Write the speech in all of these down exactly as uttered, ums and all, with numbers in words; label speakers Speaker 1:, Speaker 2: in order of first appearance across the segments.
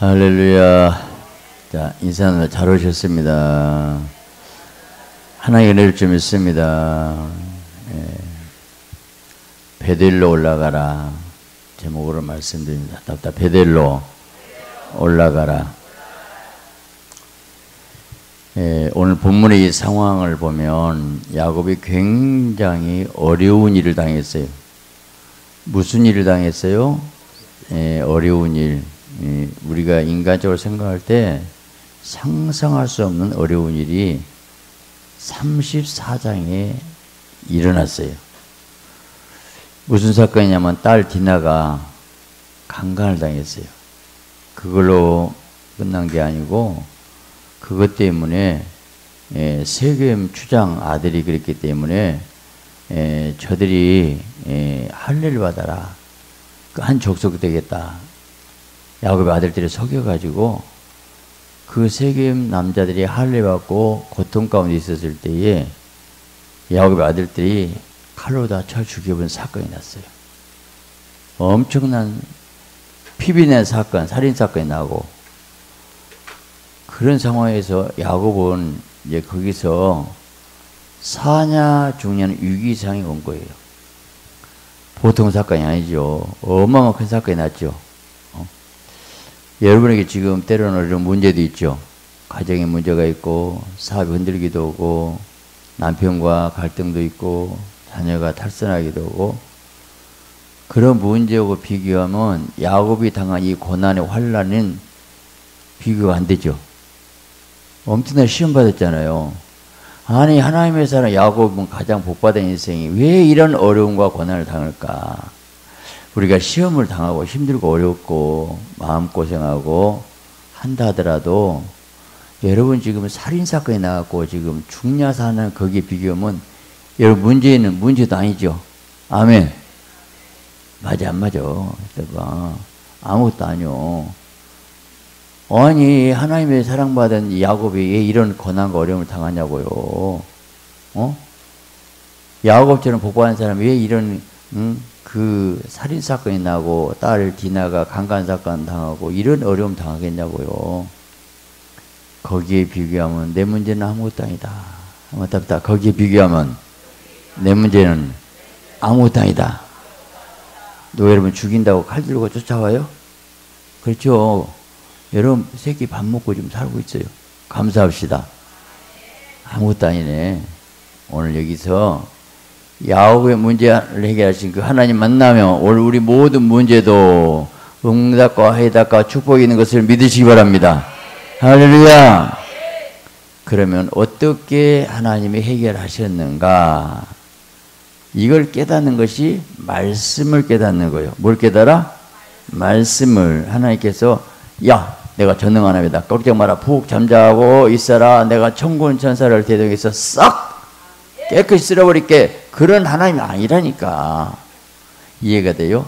Speaker 1: 할렐루야. 자, 인사는 잘 오셨습니다. 하나님의 은혜를 좀 있습니다. 예. 베델로 올라가라. 제목으로 말씀드립니다. 답다 베델로 올라가라. 예, 오늘 본문의 이 상황을 보면 야곱이 굉장히 어려운 일을 당했어요. 무슨 일을 당했어요? 예, 어려운 일. 예, 우리가 인간적으로 생각할 때 상상할 수 없는 어려운 일이 삼십사 장에 일어났어요. 무슨 사건이냐면 딸 디나가 강간을 당했어요. 그걸로 끝난 게 아니고 그것 때문에 예, 세겜 추장 아들이 그랬기 때문에 예, 저들이 예, 할례를 받아라. 한 족속 되겠다. 야곱의 아들들이 속여가지고 그 세겜 남자들이 할례 받고 고통 가운데 있었을 때에 야곱의 아들들이 칼로 다 쳐 죽여본 사건이 났어요. 엄청난 피비낸 사건, 살인 사건이 나고 그런 상황에서 야곱은 이제 거기서 사냐 죽냐는 위기상이 온 거예요. 보통 사건이 아니죠. 어마어마한 큰 사건이 났죠. 어? 여러분에게 지금 때로는 이런 문제도 있죠. 가정에 문제가 있고 사업이 흔들기도 하고 남편과 갈등도 있고 자녀가 탈선하기도 하고 그런 문제하고 비교하면 야곱이 당한 이 고난의 환난은 비교가 안 되죠. 엄청나게 시험 받았잖아요. 아니 하나님의 사람 야곱은 가장 복받은 인생이 왜 이런 어려움과 고난을 당할까? 우리가 시험을 당하고 힘들고 어렵고 마음고생하고 한다 하더라도 여러분 지금 살인사건이 나왔고 지금 죽냐 사는 거기에 비교하면 여러분 문제는 문제도 아니죠. 아멘. 맞아 안 맞아. 그러니까 아무것도 아니요. 아니 하나님의 사랑받은 야곱이 왜 이런 고난과 어려움을 당하냐고요. 어? 야곱처럼 복받은 사람이 왜 이런 응? 그 살인사건이 나고 딸 디나가 강간사건 당하고 이런 어려움 당하겠냐고요. 거기에 비교하면 내 문제는 아무것도 아니다. 한번 답다. 거기에 비교하면 내 문제는 아무것도 아니다. 너 여러분 죽인다고 칼 들고 쫓아와요? 그렇죠. 여러분 새끼 밥 먹고 지금 살고 있어요. 감사합시다. 아무것도 아니네. 오늘 여기서 야곱의 문제를 해결하신 그 하나님 만나면 오늘 우리 모든 문제도 응답과 해답과 축복이 있는 것을 믿으시기 바랍니다. 할렐루야. 그러면 어떻게 하나님이 해결하셨는가? 이걸 깨닫는 것이 말씀을 깨닫는 거예요. 뭘 깨달아? 말씀을. 하나님께서 야 내가 전능 하나님이다. 걱정 마라. 푹 잠자고 있어라. 내가 천군 천사를 대동해서 싹 깨끗이 쓸어버릴게. 그런 하나님이 아니라니까. 이해가 돼요?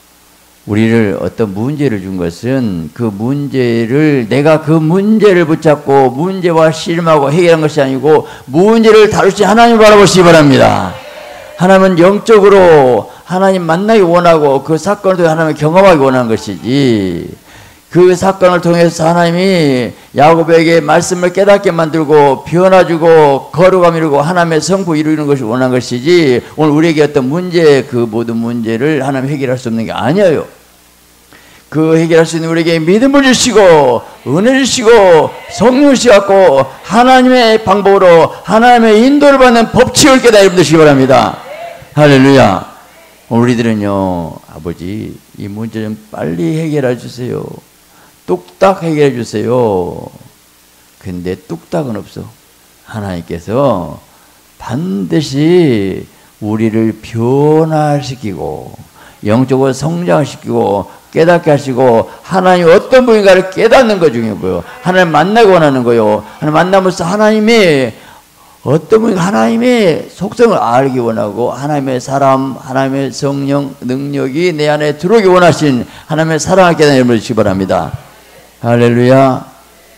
Speaker 1: 우리를 어떤 문제를 준 것은 그 문제를 내가 그 문제를 붙잡고 문제와 씨름하고 해결한 것이 아니고 문제를 다루신 하나님을 바라보시기 바랍니다. 하나님은 영적으로 하나님 만나기 원하고 그 사건을 통해 하나님을 경험하기 원하는 것이지 그 사건을 통해서 하나님이 야곱에게 말씀을 깨닫게 만들고 변화주고 거룩함 이루고 하나님의 성부 이루는 것을 원한 것이지 오늘 우리에게 어떤 문제 그 모든 문제를 하나님 해결할 수 없는 게 아니에요. 그 해결할 수 있는 우리에게 믿음을 주시고 은혜 주시고 성령 주시고 하나님의 방법으로 하나님의 인도를 받는 법칙을 깨달아 주시기 바랍니다. 할렐루야. 우리들은요 아버지 이 문제 좀 빨리 해결해 주세요. 뚝딱 해결해 주세요. 근데 뚝딱은 없어. 하나님께서 반드시 우리를 변화시키고 영적으로 성장시키고 깨닫게 하시고 하나님 어떤 분인가를 깨닫는 것 중에 뭐요? 하나님 만나고 원하는 거요. 하나님 만나면서 하나님이 어떤 분이 하나님의 속성을 알기 원하고 하나님의 사람, 하나님의 성령, 능력이 내 안에 들어오기 원하신 하나님의 사랑을 깨닫는 것을 주시기 바랍니다. 할렐루야.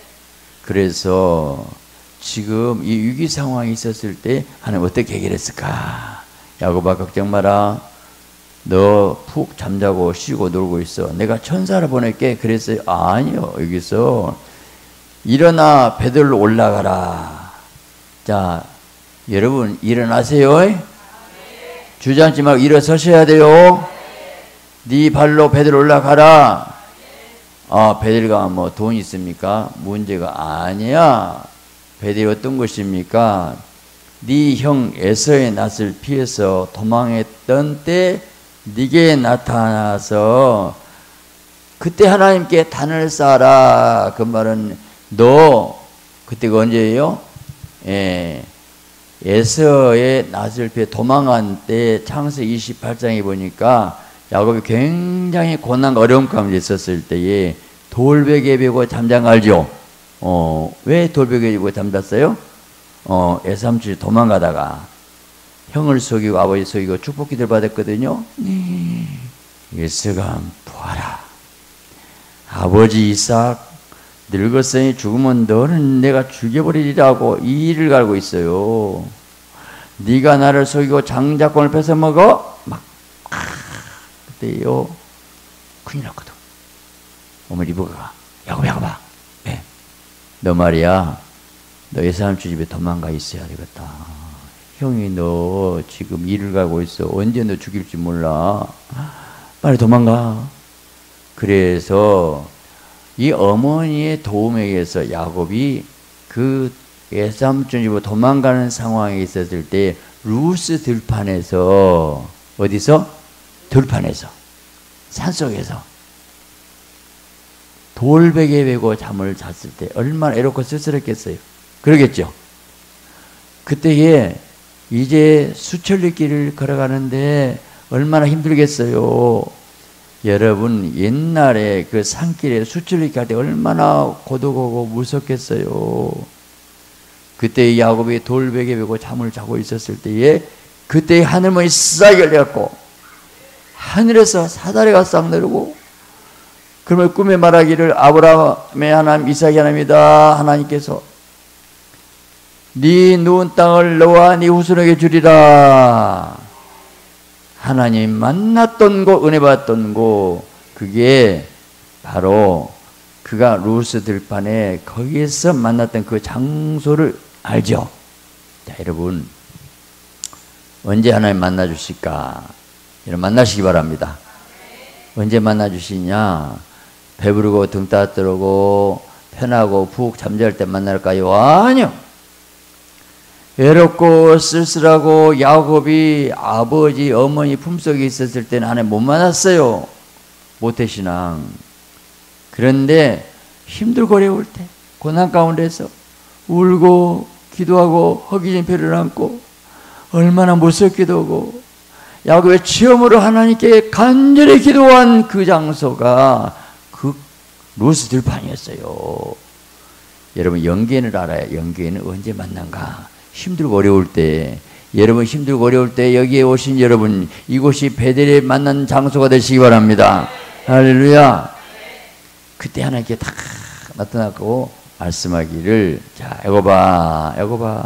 Speaker 1: 그래서 지금 이 위기 상황이 있었을 때 하나님 어떻게 해결했을까? 야곱아 걱정 마라. 너 푹 잠자고 쉬고 놀고 있어. 내가 천사를 보낼게. 그랬어요. 아니요. 여기서 일어나 베들로 올라가라. 자, 여러분 일어나세요. 주저앉지 말고 일어서셔야 돼요. 네 발로 베들로 올라가라. 아, 베델가 뭐 돈 있습니까? 문제가 아니야. 베델이 어떤 것입니까? 네 형 에서의 낯을 피해서 도망했던 때 네게 나타나서 그때 하나님께 단을 쌓아라. 그 말은 너 그때가 언제예요? 예, 에서의 낯을 피해 도망한 때 창세기 이십팔 장에 보니까 야곱이 굉장히 고난과 어려움 가운데 있었을 때에 돌베개 베고 잠잔 거 알죠? 어, 왜 돌베개 베고 잠잤어요? 어, 에삼촌이 도망가다가 형을 속이고 아버지 속이고 축복기들 받았거든요. 네. 에서가 보아라. 아버지 이삭 늙었으니 죽으면 너는 내가 죽여버리리라고 이 일을 갈고 있어요. 네가 나를 속이고 장자권을 뺏어먹어? 막 아, 그때요 큰일 났거든. 어머니 리브가가 야곱아 야곱아 네. 너 말이야 너 에사삼촌 집에 도망가 있어야 되겠다. 형이 너 지금 일을 가고 있어. 언제 너 죽일지 몰라. 빨리 도망가. 그래서 이 어머니의 도움에 의해서 야곱이 그 에사삼촌 집으로 도망가는 상황에 있었을 때 루스 들판에서 어디서? 들판에서 산속에서 돌베개 베고 잠을 잤을 때 얼마나 애롭고 쓸쓸했겠어요. 그러겠죠. 그때에 이제 수천리 길을 걸어가는데 얼마나 힘들겠어요. 여러분 옛날에 그 산길에 수천리 갈 때 얼마나 고독하고 무섭겠어요. 그때 야곱이 돌베개 베고 잠을 자고 있었을 때에 그때 하늘문이 싹 열려갖고 하늘에서 사다리가 싹 내리고 그러면 꿈에 말하기를 아브라함의 하나님 이삭의 하나님이다. 하나님께서 네 누운 땅을 너와 네 후손에게 주리라. 하나님 만났던 곳 은혜 받았던 곳 그게 바로 그가 루스 들판에 거기에서 만났던 그 장소를 알죠. 자 여러분 언제 하나님 만나 주실까? 여러분 만나시기 바랍니다. 언제 만나 주시냐? 배부르고 등 따뜻하고 편하고 푹 잠잘 때 만날까요? 아니요. 외롭고 쓸쓸하고 야곱이 아버지 어머니 품속에 있었을 때는 하나님 못 만났어요. 모태신앙. 그런데 힘들고 어려울 때 고난 가운데서 울고 기도하고 허기진 배를 안고 얼마나 무섭기도 하고 야곱의 처음으로 하나님께 간절히 기도한 그 장소가 그 루스 들판이었어요. 여러분 영계인을 알아야 영계인은 언제 만난가? 힘들고 어려울 때. 여러분 힘들고 어려울 때 여기에 오신 여러분 이곳이 베델에 만난 장소가 되시기 바랍니다. 할렐루야. 그때 하나님께 다 나타나고 말씀하기를 자 야곱아 야곱아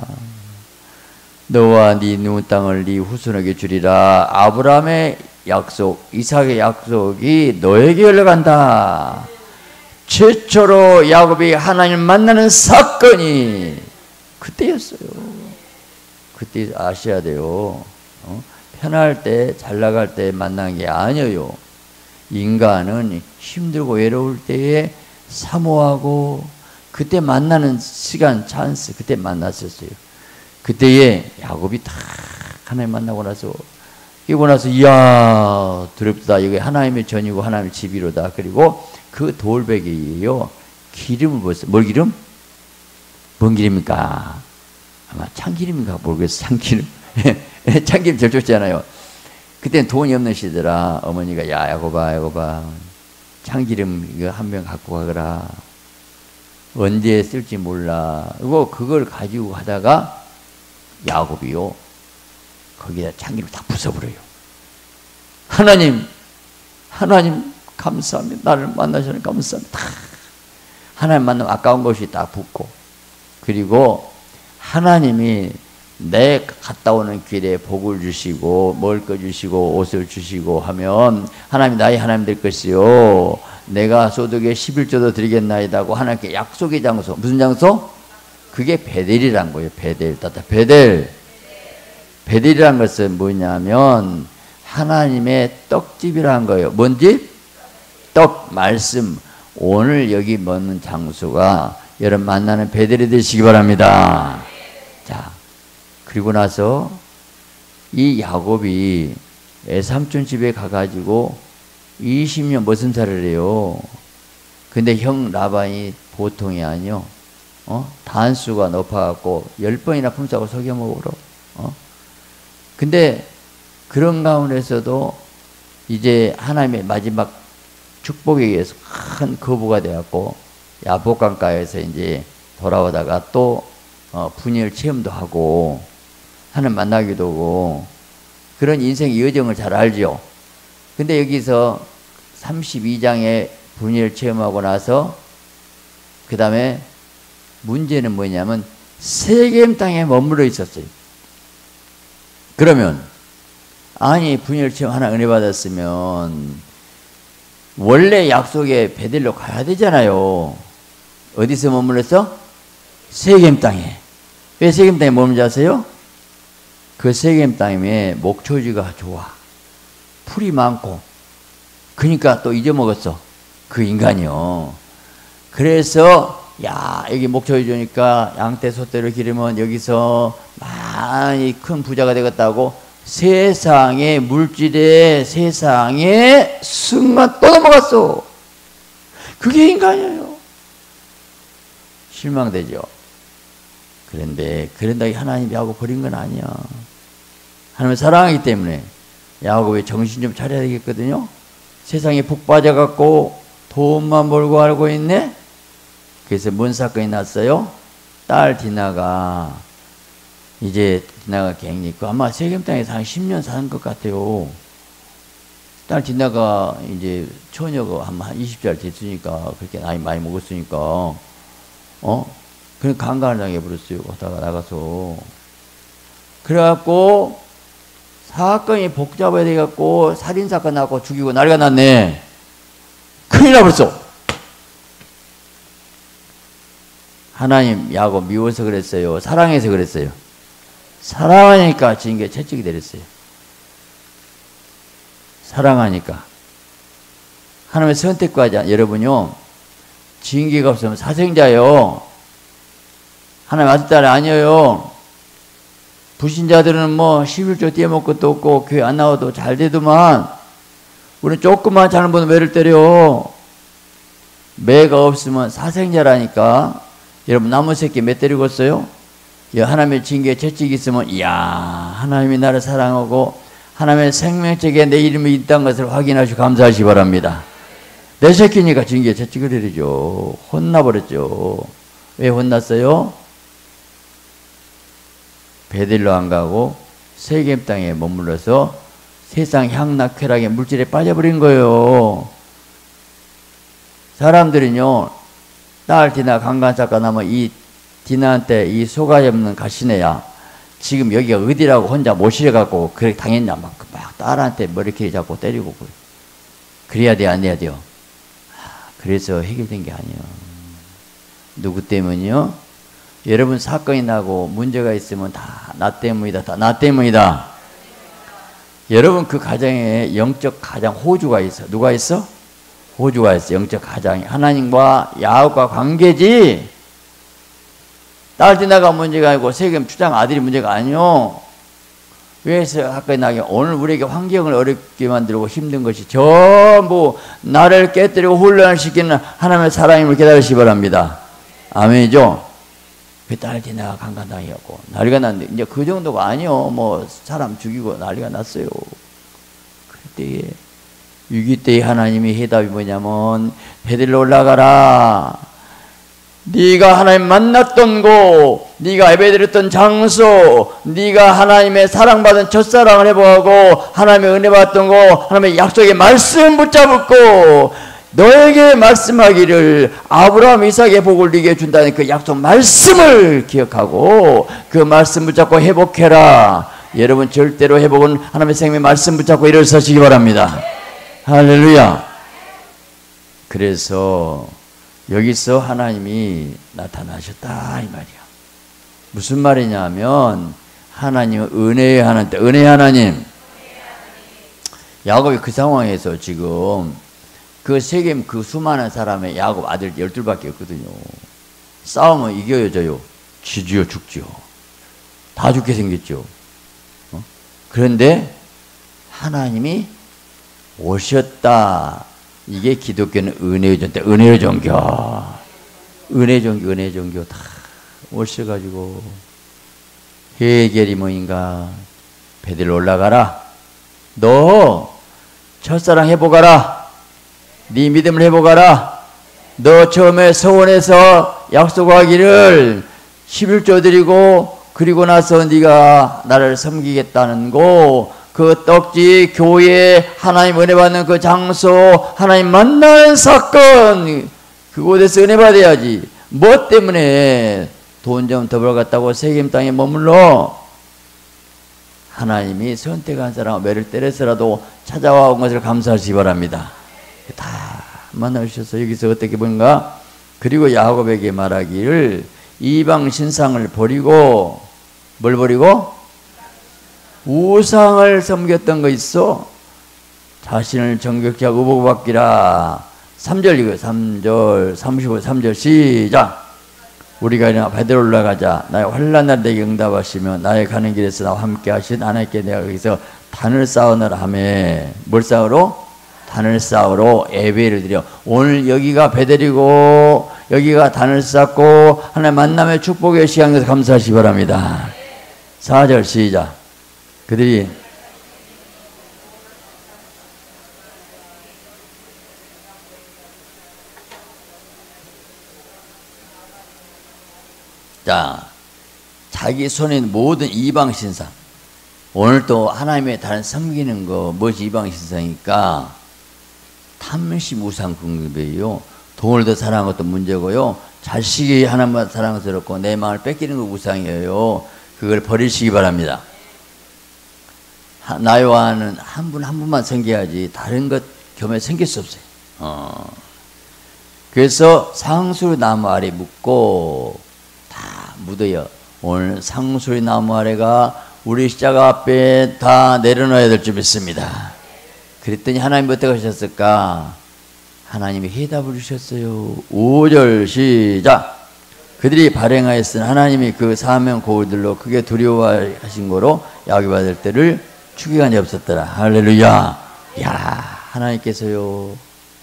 Speaker 1: 너와 네 누운 땅을 네 후손에게 주리라. 아브라함의 약속 이삭의 약속이 너에게 열려간다. 최초로 야곱이 하나님 만나는 사건이 그때였어요. 그때 아셔야 돼요. 어? 편할 때 잘 나갈 때 만난 게 아니에요. 인간은 힘들고 외로울 때에 사모하고 그때 만나는 시간 찬스 그때 만났었어요. 그때에 야곱이 다 하나님 만나고 나서 이고 나서 이야 두렵다. 여기 하나님의 전이고 하나님의 집이로다. 그리고 그 돌베개예요. 기름을 부었어요. 뭘 기름? 뭔 기름입니까? 아마 참기름인가 모르겠어요. 참기름. 참기름 제일 좋잖아요. 그때는 돈이 없는 시대라 어머니가 야 야곱아 야곱아 참기름 이거 한 병 갖고 가거라. 언제 쓸지 몰라. 그리고 그걸 가지고 가다가 야곱이요 거기에 참기름 다 부숴버려요. 하나님 하나님 감사합니다. 나를 만나셔서 감사합니다. 하나님 만나면 아까운 것이 다 붓고 그리고 하나님이 내 갔다 오는 길에 복을 주시고 먹을 거 주시고 옷을 주시고 하면 하나님 나의 하나님 될 것이요 내가 소득의 십일조도 드리겠나이다고 하나님께 약속의 장소. 무슨 장소? 그게 베델이란 거예요. 베델. 따뜻 베델. 베델이란 것은 뭐냐면 하나님의 떡집이라는 거예요. 뭔 집? 떡, 말씀. 오늘 여기 먹는 장소가 여러분 만나는 베델이 되시기 바랍니다. 자, 그리고 나서 이 야곱이 애삼촌 집에 가가지고 이십 년 머슴살을 해요. 근데 형 라반이 보통이 아니요. 어? 단수가 높아갖고 열 번이나 품싸고 속여먹으러. 어? 근데 그런 가운데서도 이제 하나님의 마지막 축복에 의해서 큰 거부가 되었고 야복강가에서 이제 돌아오다가 또 어, 분열 체험도 하고 하나님 만나기도 하고 그런 인생의 여정을 잘 알죠. 근데 여기서 삼십이 장의 분열 체험하고 나서 그 다음에 문제는 뭐냐면 세겜 땅에 머물러 있었어요. 그러면 아니 분열 체험 하나 은혜 받았으면 원래 약속의 베델로 가야 되잖아요. 어디서 머물렀어? 세겜 땅에. 왜 세겜 땅에 머물지 아세요? 그 세겜 땅에 목초지가 좋아. 풀이 많고. 그러니까 또 잊어먹었어. 그 인간이요. 그래서 야 여기 목초지 좋으니까 양떼 소떼를 기르면 여기서 많이 큰 부자가 되겠다고 세상의 물질에 세상의 순간 또 넘어갔어. 그게 인간이에요. 실망되죠. 그런데 그런다고 하나님이 야곱 버린 건 아니야. 하나님을 사랑하기 때문에 야곱이 정신 좀 차려야 되겠거든요. 세상에 푹 빠져갖고 돈만 벌고 알고 있네. 그래서 뭔 사건이 났어요? 딸 디나가 이제 디나가 갱이 있고 아마 세겜 땅에서 한 십 년 사는 것 같아요. 딸 디나가 이제 처녀가 한 이십 살 됐으니까 그렇게 나이 많이 먹었으니까 어? 그냥 강간을 당해버렸어요. 가다가 나가서. 그래갖고 사건이 복잡하게 돼갖고 살인사건 나고 죽이고 난리가 났네. 큰일 나버렸어. 하나님 야곱 미워서 그랬어요? 사랑해서 그랬어요? 사랑하니까 징계 채찍이 내렸어요. 사랑하니까. 하나님의 선택과자 여러분요 징계가 없으면 사생자요. 하나님 아들 딸이 아니에요. 불신자들은 뭐 십일조 떼먹을 것도 없고 교회 안 나와도 잘 되더만 우리는 조금만 잘못하면 매를 때려. 매가 없으면 사생자라니까. 여러분 나무 새끼 매 때리고 있어요? 하나님의 징계에 채찍이 있으면 이야 하나님이 나를 사랑하고 하나님의 생명책에 내 이름이 있다는 것을 확인하시고 감사하시기 바랍니다. 내 새끼니까 징계에 채찍을 내리죠. 혼나버렸죠. 왜 혼났어요? 베델로 안 가고 세겜 땅에 머물러서 세상 향락 쾌락의 물질에 빠져버린 거예요. 사람들은요 딸 디나 강간사건 하면 이 디나한테 이 속아지 없는 가시네야 지금 여기가 어디라고 혼자 모시려갖고 그렇게 당했냐 막, 막 딸한테 머리끼리 잡고 때리고 그래. 그래야 돼 안 해야 돼요? 그래서 해결된 게 아니에요. 누구 때문이요? 여러분 사건이 나고 문제가 있으면 다 나 때문이다. 다 나 때문이다. 여러분 그 가정에 영적 가장 호주가 있어. 누가 있어? 호주가 있어. 영적 가장이 하나님과 야곱과 관계지. 딸 디나가 문제가 아니고 세겜 추장 아들이 문제가 아니요. 왜 사건이 나게 오늘 우리에게 환경을 어렵게 만들고 힘든 것이 전부 나를 깨뜨리고 혼란시키는 하나님의 사랑임을 깨달으시기 바랍니다. 아멘이죠? 그 딸 디나가 강간당해갖고 난리가 났는데 이제 그 정도가 아니요. 뭐 사람 죽이고 난리가 났어요. 그때에 위기 때에 하나님의 해답이 뭐냐면 베델로 올라가라. 네가 하나님 만났던 곳, 네가 예배드렸던 장소, 네가 하나님의 사랑받은 첫사랑을 회복하고 하나님의 은혜 받았던 곳, 하나님의 약속의 말씀 붙잡고 너에게 말씀하기를 아브라함 이삭의 복을 네게 준다는 그 약속 말씀을 기억하고 그 말씀 붙잡고 회복해라. 여러분 절대로 회복은 하나님의 생명의 말씀 붙잡고 일어서시기 바랍니다. 할렐루야. 그래서 여기서 하나님이 나타나셨다 이 말이야. 무슨 말이냐면 하나님은 은혜의 하나님, 은혜의 하나님. 야곱이 그 상황에서 지금 그 세겜 그 수많은 사람의 야곱 아들 열둘밖에 없거든요. 싸우면 이겨요 져요? 지지요 죽지요. 다 죽게 생겼죠. 어? 그런데 하나님이 오셨다. 이게 기독교는 은혜의 종교, 은혜의 종교, 은혜 종교, 은혜 종교 다 오셔가지고 해결이 뭐인가? 베들 올라가라. 너 첫사랑 해보가라. 네 믿음을 해보가라. 너 처음에 서원에서 약속하기를 십일조 드리고 그리고 나서 네가 나를 섬기겠다는 거, 그 떡지 교회 하나님 은혜 받는 그 장소 하나님 만나는 사건 그곳에서 은혜 받아야지. 뭐 때문에 돈 좀 더 벌었다고 세겜 땅에 머물러? 하나님이 선택한 사람 매를 때려서라도 찾아와 온 것을 감사하시기 바랍니다. 다 만나주셔서 여기서 어떻게 보는가? 그리고 야곱에게 말하기를 이방 신상을 버리고 뭘 버리고? 우상을 섬겼던 거 있어. 자신을 정결케 하고 의복받기라. 삼 절 이거 삼 절 삼십오 삼 절 시작. 우리가 일어나 베들 올라가자. 나의 환난 날 내게 응답하시며 나의 가는 길에서 나와 함께 하신 하나님께 내가 거기서 단을 쌓으느라 하며 뭘 쌓으러? 단을 쌓으러 예배를 드려. 오늘 여기가 베들이고 여기가 단을 쌓고 하나님 만남의 축복의 시간에서 감사하시기 바랍니다. 사 절 시작. 그들이 자, 자기 손에 있는 모든 이방 신상. 오늘 또 하나님의 다른 섬기는 거 무엇이 이방 신상이니까 탐심 우상 궁극이에요. 돈을 더 사랑하는 것도 문제고요. 자식이 하나님보다 사랑스럽고 내 마음을 뺏기는 거 우상이에요. 그걸 버리시기 바랍니다. 나와는 한 분 한 분만 섬겨야지 다른 것 겸해 섬길 수 없어요. 어. 그래서 상수리 나무 아래 묻고 다 묻어요. 오늘 상수리 나무 아래가 우리 십자가 앞에 다 내려놔야 될 줄 믿습니다. 그랬더니 하나님 어떻게 하셨을까? 하나님이 해답을 주셨어요. 오 절 시작. 그들이 발행하였으나 하나님이 그 사명 고울들로 크게 두려워하신 거로 야곱받을 때를 추기관이 없었더라. 할렐루야. 야, 하나님께서요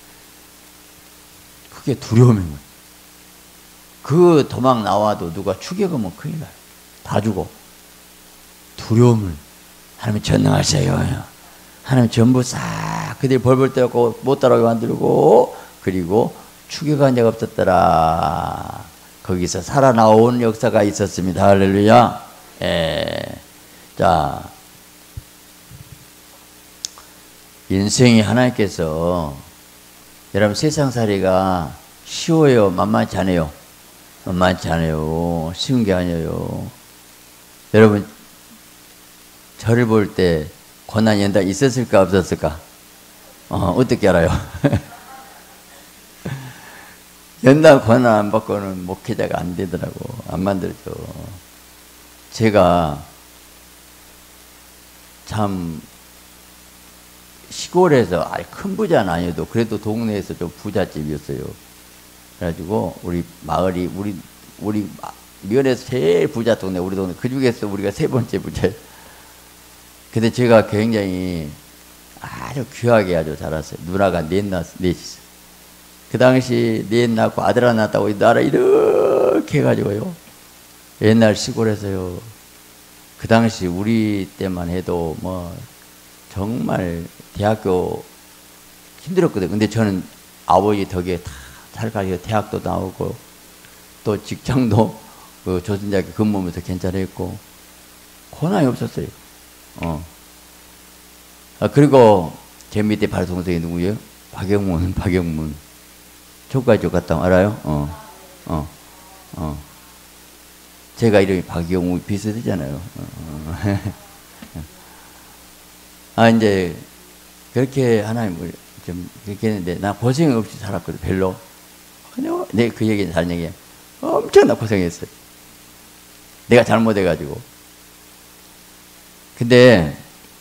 Speaker 1: 그게 두려움인 거예요. 그 도망 나와도 누가 추격하면 큰일 나요. 다 죽어. 두려움을 하나님이 전능하세요. 하나님 전부 싹 그들이 벌벌 떠갖고 못 따라오게 만들고 그리고 추격한 자가 없었더라. 거기서 살아나온 역사가 있었습니다. 할렐루야. 예. 자, 인생이 하나님께서 여러분 세상살이가 쉬워요? 만만치 않아요? 만만치 않아요. 쉬운 게 아니에요. 여러분 저를 볼 때 고난이 연다 있었을까 없었을까? 어, 어떻게 알아요? 연단 고난 안 받고는 목회자가 안 되더라고. 안 만들죠. 제가 참 시골에서 아니 큰 부자는 아니어도 그래도 동네에서 좀 부잣집이었어요. 그래가지고 우리 마을이 우리 우리 면에서 제일 부자 동네 우리 동네 그 중에서 우리가 세 번째 부자예요. 근데 제가 굉장히 아주 귀하게 아주 자랐어요. 누나가 넷 낳았, 넷이었어요. 그 당시 넷 낳고 아들 하나 낳았다고 나라 이렇게 해가지고요. 옛날 시골에서요. 그 당시 우리 때만 해도 뭐 정말 대학교 힘들었거든요. 근데 저는 아버지 덕에 다 잘 가지고 대학도 나오고 또 직장도 그 조선대학교 근무하면서 괜찮았고 고난이 없었어요. 어. 아, 그리고 제 밑에 바로 동생이 누구예요? 박영문, 박영문. 조카쪽 갔다 알아요? 어, 어, 어. 제가 이름이 박영무 비슷하잖아요. 어, 어. 아, 이제, 그렇게 하나님을 좀, 그렇게 했는데, 나 고생 없이 살았거든, 별로. 그냥, 내 그 얘기는 다른 얘기야. 엄청나 고생했어요. 내가 잘못해가지고. 근데,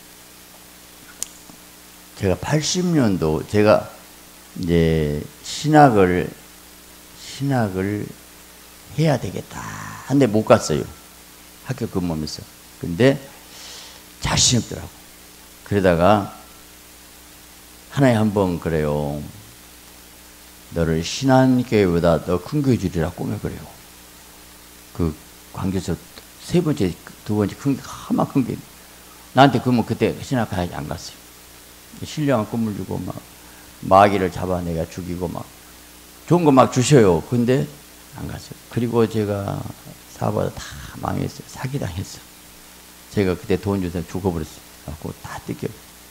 Speaker 1: 제가 팔십 년도, 제가 이제 신학을, 신학을 해야 되겠다. 한데 못 갔어요. 학교 근무하면서. 근데 자신 없더라고. 그러다가 하나님 한번 그래요. 너를 신한교회보다 더 큰 교회 주리라 꿈에 그래요. 그 관계에서 세 번째, 두 번째 큰, 하마 큰 교회. 나한테 그러면 그때 신학교에 안 갔어요. 신령한 꿈을 주고 막 마귀를 잡아 내가 죽이고 막 좋은 거 막 주셔요. 근데 안 갔어요. 그리고 제가 사업하다 다 망했어요. 사기당했어요. 제가 그때 돈 주서 죽어버렸어요. 갖고 다 뜯겨.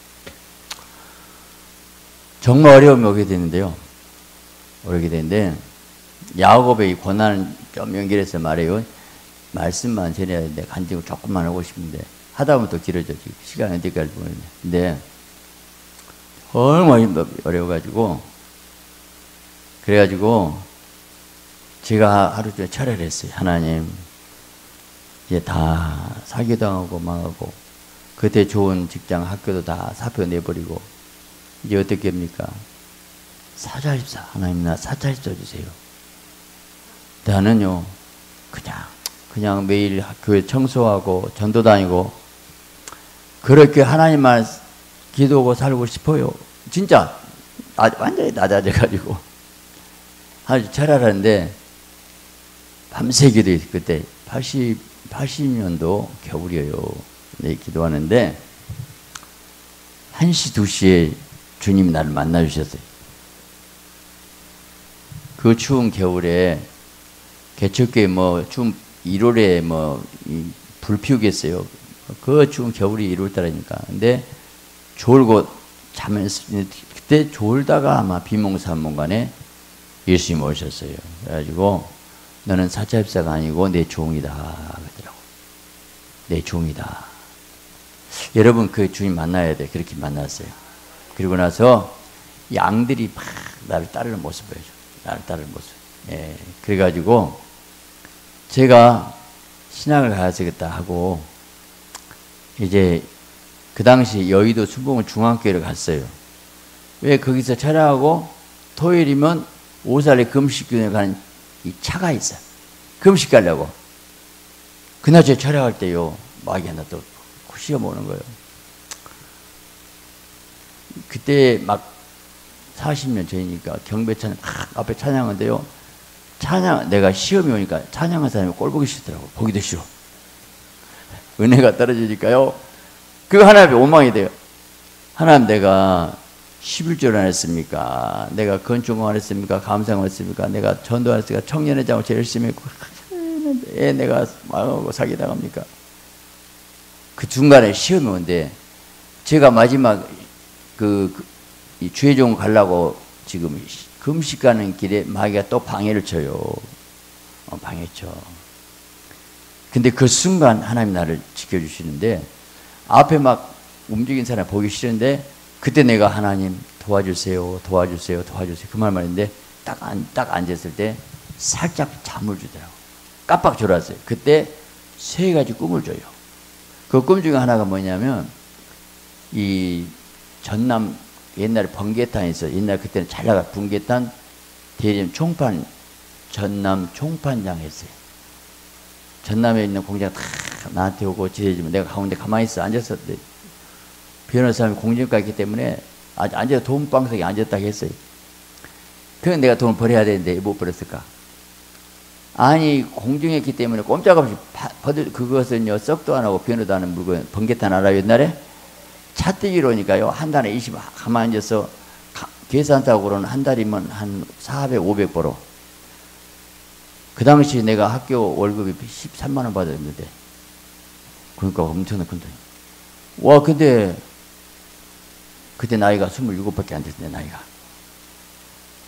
Speaker 1: 정말 어려움이 오게 되는데요. 오게 되는데 야곱의 이 고난을 좀 연결해서 말해요. 말씀만 전해야 되는데 간증을 조금만 하고 싶은데 하다 보면 또 길어져. 시간이 어디까지 보는데. 근데 얼마나 어려워가지고 그래가지고 제가 하루 종일 철회를 했어요. 하나님 이제 다 사기당하고 망하고 그때 좋은 직장 학교도 다 사표 내버리고 이제 어떻게 합니까? 사자십사 하나님 나 사자십사 주세요. 나는요 그냥 그냥 매일 교회 청소하고 전도 다니고 그렇게 하나님만 기도하고 살고 싶어요. 진짜 아, 완전히 낮아져가지고 아주 철회하는데 밤새 기도했어요. 그때 팔십, 팔십 년도 겨울이에요. 네, 기도하는데 한 시, 두 시에 주님이 나를 만나주셨어요. 그 추운 겨울에 개척교회 뭐 추운 일월에 뭐 불 피우겠어요. 그 추운 겨울이 일월달이니까. 근데 졸고 자면서 그때 졸다가 아마 비몽사몽간에 예수님 오셨어요. 그래가지고 너는 사자입사가 아니고 내 종이다 그러더라고. 내 종이다. 여러분 그 주님 만나야 돼. 그렇게 만났어요. 그리고 나서 양들이 막 나를 따르는 모습 보여줘. 나를 따르는 모습. 예. 그래가지고 제가 신학을 가야겠다 하고 이제 그 당시 여의도 순복음 중앙교회를 갔어요. 왜 거기서 촬영하고 토요일이면 오살에 금식교회 가는 이 차가 있어요. 금식 가려고. 그날 제가 촬영할 때요 마귀 하나 또 시험 오는 거예요. 그때 막 사십 년 전이니까 경배찬 앞에 찬양하는데요. 찬양 내가 시험이 오니까 찬양한 사람이 꼴 보기 싫더라고. 보기도 싫어. 은혜가 떨어지니까요. 그 하나님의 오망이 돼요. 하나님 내가 십일 조를 안 했습니까? 내가 건축을 안 했습니까? 감상을 했습니까? 내가 전도 안 했습니까? 청년회장을 제일 열심히 했고 애 내가 망하고 사기당합니까? 그 중간에 시험이 오는데 제가 마지막 그, 그 이 주회종 가려고 지금 금식 가는 길에 마귀가 또 방해를 쳐요. 어, 방해 쳐. 근데 그 순간 하나님 나를 지켜주시는데 앞에 막 움직인 사람 보기 싫은데 그때 내가 하나님 도와주세요, 도와주세요, 도와주세요 그 말만 했는데 딱, 안, 딱 앉았을 때 살짝 잠을 주더라고. 깜빡 졸았어요. 그때 세 가지 꿈을 줘요. 그 꿈 중에 하나가 뭐냐면 이 전남 옛날에 번개탄이 있어. 옛날 그때는 잘 나가 번개탄 대림 총판 전남 총판장 했어요. 전남에 있는 공장 다 나한테 오고 지내주면 내가 가운데 가만히 있어 앉았었는데 변호사님이 공정가 있기 때문에 앉아서 돈방석에 앉았다고 했어요. 그건 내가 돈을 벌어야 되는데 왜 못 벌었을까? 아니 공정했기 때문에 꼼짝없이 버들 그것은요 썩도 안 하고 변호도 안 하는 물건 번개탄 알아요? 옛날에 차떼기로 오니까요 한 달에 이십 가만히 앉아서 계산탁으로는 한 달이면 한 사백, 오백 벌어. 그 당시 내가 학교 월급이 십삼만 원 받았는데 그러니까 엄청난 큰 돈이. 와 근데 그때 나이가 스물일곱밖에 안 됐는데 나이가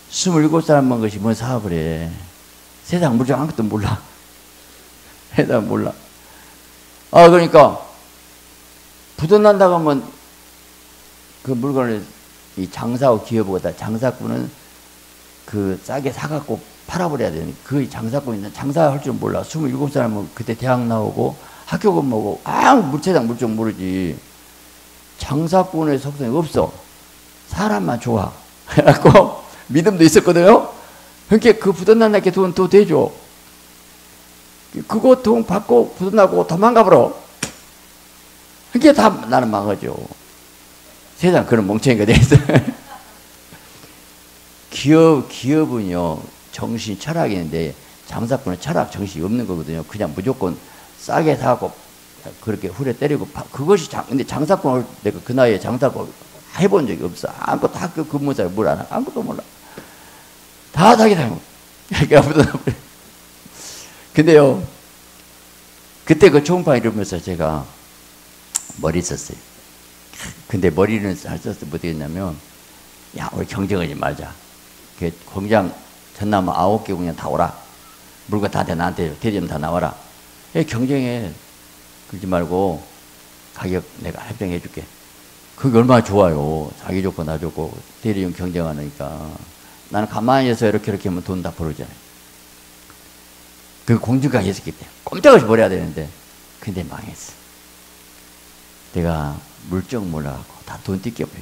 Speaker 1: 스물일곱 살 먹은 것이 뭔 사업을 해. 세상 물정 아무것도 몰라. 세상 몰라. 아, 그러니까, 부도 난다고 하면 그 물건을 이 장사하고 기업보다 장사꾼은 그 싸게 사갖고 팔아버려야 되는 그 장사꾼이 장사할 줄 몰라. 스물일곱 살이면 그때 대학 나오고 학교 근무하고 아무 물체장 물정 모르지. 장사꾼의 속성이 없어. 사람만 좋아. 그래갖고 믿음도 있었거든요. 그러니까 그 부도난다게 돈 또 대줘. 그거 돈 받고 부도나고 도망가버려. 그러니까 다 나는 망하죠. 세상 그런 멍청이가 돼있어. 기업, 기업은요, 정신, 철학이 있는데, 장사꾼은 철학, 정신이 없는 거거든요. 그냥 무조건 싸게 사고, 그렇게 후려 때리고, 그것이 장, 근데 장사꾼을 내가 그 나이에 장사꾼 해본 적이 없어. 아무것도 학교 근무자에 뭘 안 하, 아무것도 몰라. 다 사게 사고. 근데요, 그때 그 초음파 이러면서 제가 머리 썼어요. 근데 머리는 잘 써서 어떻게 했냐면, 야, 우리 경쟁하지 말자. 그 공장 전나무 아홉 개 공장 다 오라. 물건 다 나한테 대리점 다 나와라. 경쟁해. 그러지 말고 가격 내가 협정해 줄게. 그게 얼마나 좋아요. 자기 좋고 나 좋고 대리점 경쟁하니까. 나는 가만히 있어 이렇게 이렇게 하면 돈 다 벌어잖아요. 그 공중가 했었기 때문에 꼼짝없이 버려야 되는데 근데 망했어. 내가 물정 몰라갖고 다 돈 뜯겨버리고.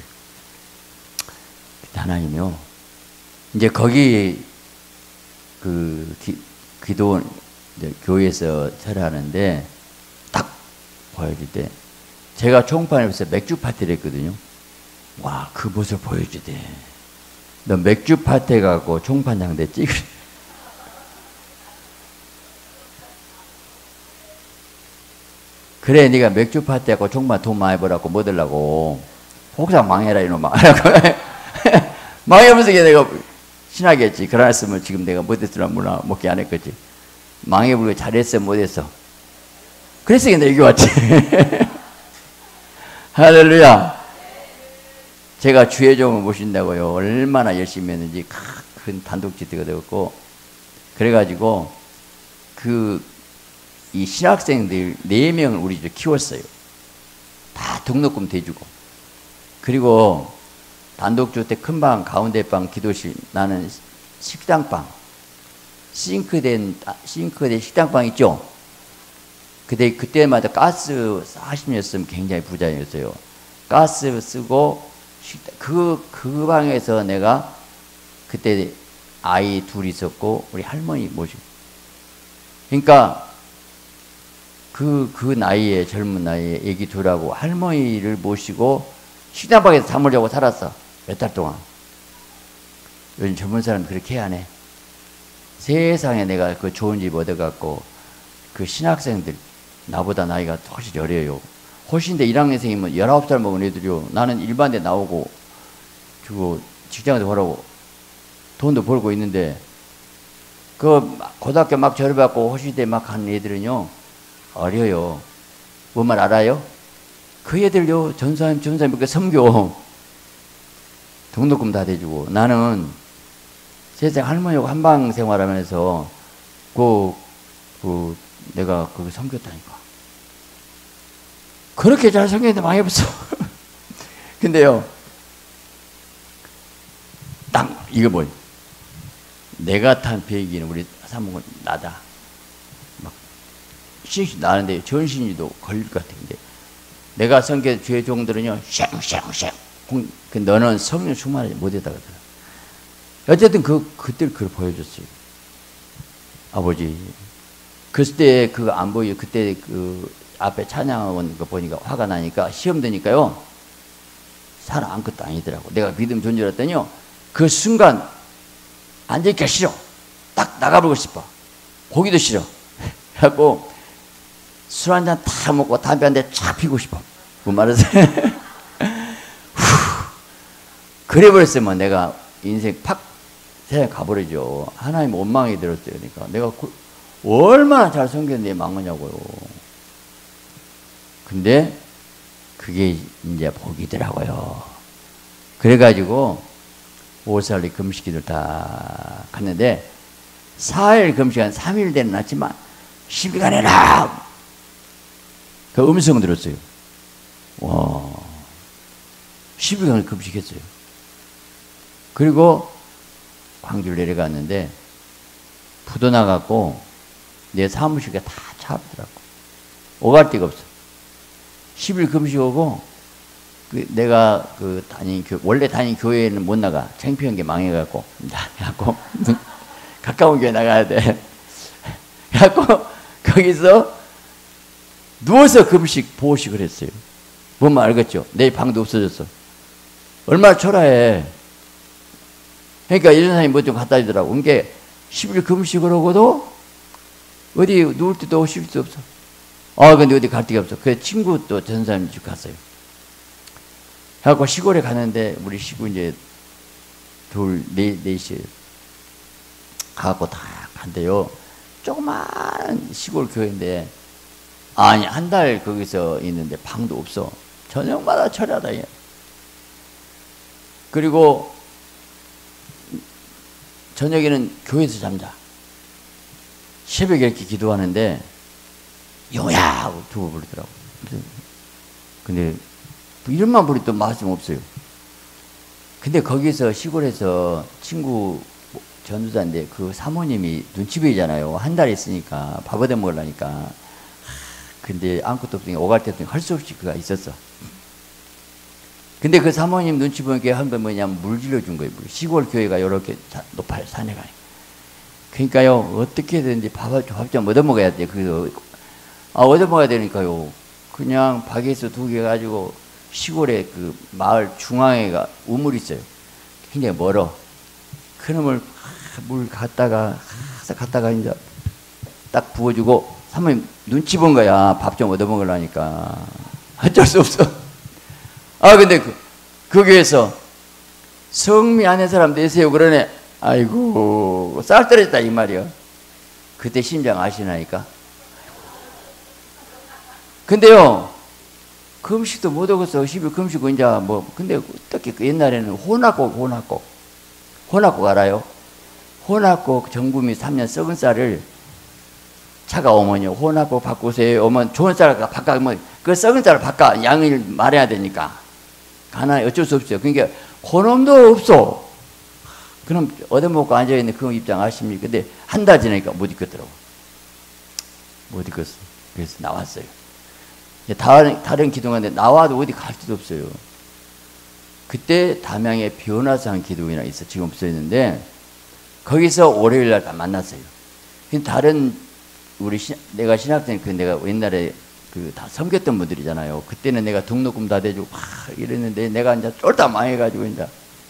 Speaker 1: 하나님이요. 이제 거기 그 기, 기도 교회에서 절하는데 딱 보여줄 때 제가 총판에서 맥주 파티를 했거든요. 와, 그 모습을 보여주대. 너 맥주 파티 가고 총판장 됐지? 그래, 네가 맥주 파티 하고 총판 돈 많이 벌었고 뭐 들라고. 혹상 망해라 이놈아. 망해보면서 내가 신하겠지. 그랬으면 지금 내가 못했으면 몰라. 먹기 안 했겠지. 망해보고 잘했어 못했어. 그래서 내가 여기 왔지. 할렐루야. 제가 주의 종을 모신다고요. 얼마나 열심히 했는지 큰 단독지대가 되었고 그래가지고 그 이 신학생들 네 명을 우리 집 키웠어요. 다 등록금 대주고. 그리고 단독주택 큰 방, 가운데 방, 기도실, 나는 식당방, 싱크된, 싱크된 식당방 있죠? 그때, 그때마다 가스 사십 년 쓰면 굉장히 부자였어요. 가스 쓰고, 식당, 그, 그 방에서 내가 그때 아이 둘 있었고, 우리 할머니 모시고. 그러니까, 그, 그 나이에, 젊은 나이에 애기 둘하고 할머니를 모시고, 식당방에서 잠을 자고 살았어. 몇 달 동안. 요즘 젊은 사람 그렇게 해야 하네. 세상에 내가 그 좋은 집 얻어갖고 그 신학생들 나보다 나이가 훨씬 어려요. 훨씬데 일 학년생이면 열아홉 살 먹은 애들이요. 나는 일반대 나오고 주고 직장에서 벌고 돈도 벌고 있는데 그 고등학교 막 졸업하고 호시대 막 하는 애들은요 어려요. 뭔 말 알아요? 그 애들요 전사님 전사님 이렇게 섬겨 등록금 다 대주고 나는 세상 할머니하고 한방 생활하면서 그, 그 내가 그거 섬겼다니까. 그렇게 잘 섬겼는데 많이 없어. 근데요 딱 이거 뭐야? 내가 탄 비행기는 우리 사모는 나다. 막 씩씩 나는데 전신이도 걸릴 것 같은데 내가 섬겨 주의 종들은요 샹샹샹 그 너는 성령 충만하지 못했다 그러더라. 어쨌든 그 그때 그걸 보여줬어요. 아버지 그때 그거 안 보여. 그때 그 앞에 찬양원 거 보니까 화가 나니까 시험 되니까요 사람 아무것도 아니더라고. 내가 믿음 존재했더니요 그 순간 앉아있기가 싫어. 딱 나가버리고 싶어. 보기도 싫어. 그래갖고 술 한잔 다 먹고 담배 한 대 쫙 피고 싶어. 그 말해서 그래 버렸으면 내가 인생 팍 세상에 가버리죠. 하나님 원망이 들었어요. 그러니까 내가 그, 얼마나 잘 섬겼는데 망하냐고요. 근데 그게 이제 복이더라고요. 그래가지고 오살리 금식기를 다 갔는데 사 일 금식한 삼 일 되는 났지만 십 일간 해라! 그 음성 들었어요. 와, 십 일간 금식했어요. 그리고 광주를 내려갔는데 부도 나갖고 내 사무실에 다 차더라고. 오갈 데가 없어. 십 일 금식 오고 그 내가 그 다닌 교 원래 다닌 교회에는 못 나가. 창피한 게 망해갖고 나갖고 가까운 교회 나가야 돼. 갖고 거기서 누워서 금식 보식을 했어요. 뭔 말 알겠죠? 내 방도 없어졌어. 얼마나 초라해. 그러니까 이런 사람이 뭐 좀 갖다 주더라고. 그러니까 십 일 금식을 하고도 어디 누울 데도 쉴 수 없어. 아, 근데 어디 갈 데가 없어. 그 친구 또 전사님 집 갔어요. 해갖고 시골에 가는데 우리 시구 이제 둘, 네, 넷이 가갖고 다 간대요. 조그만 시골 교회인데, 아니, 한 달 거기서 있는데 방도 없어. 저녁마다 철야다, 얘. 그리고 저녁에는 교회에서 잠자. 새벽에 이렇게 기도하는데, 요야! 하고 두고 부르더라고. 근데, 이름만 부르니 또 말씀 없어요. 근데 거기서 시골에서 친구 전도사인데 그 사모님이 눈치 보이잖아요. 한 달 있으니까 밥 얻어 먹으려니까. 근데 아무것도 없으니까 오갈 때도 할 수 없이 그가 있었어. 근데 그 사모님 눈치 보니까 한 건 뭐냐면 물 질러준 거예요. 시골 교회가 이렇게 높아요. 산에 가요. 그러니까요, 어떻게든지 밥을 밥 좀 얻어 먹어야 돼. 그래서 아, 얻어 먹어야 되니까요. 그냥 바게트 두 개 가지고 시골에 그 마을 중앙에가 우물이 있어요. 굉장히 멀어. 그놈을 물 갖다가 갖다가 이제 딱 부어주고 사모님 눈치 본 거야. 밥 좀 얻어 먹으려니까 어쩔 수 없어. 아, 근데 그, 그 교회에서 성미 아는 사람 내세요 그러네. 아이고, 쌀 떨어졌다 이 말이야. 그때 심장 아시나니까. 근데요, 금식도 못 오겠어. 십 일 금식고 이제 뭐, 근데 어떻게 그 옛날에는 혼합곡, 혼합곡. 혼합곡 알아요? 혼합곡 정부미 삼 년 썩은 쌀을 차가 오면요, 혼합곡 바꾸세요. 오면 좋은 쌀 바꿔면 그 썩은 쌀을 바꿔. 양을 말해야 되니까. 가난해. 어쩔 수 없어요. 그러니까 그놈도 없어. 그럼 얻어먹고 앉아있는 그 입장 아십니까? 근데 한 달 지나니까 못 입겠더라고. 못 입겠어. 그래서 나왔어요. 다른, 다른 기도하는데 나와도 어디 갈 데도 없어요. 그때 담양에 변화상 기도회나 있어. 지금 없어졌는데 거기서 월요일 날 다 만났어요. 다른 우리 신, 내가 신학생 그 내가 옛날에 그 다 섬겼던 분들이잖아요. 그때는 내가 등록금 다 대주고 막 이랬는데 내가 이제 쫄딱 망해가지고 이제.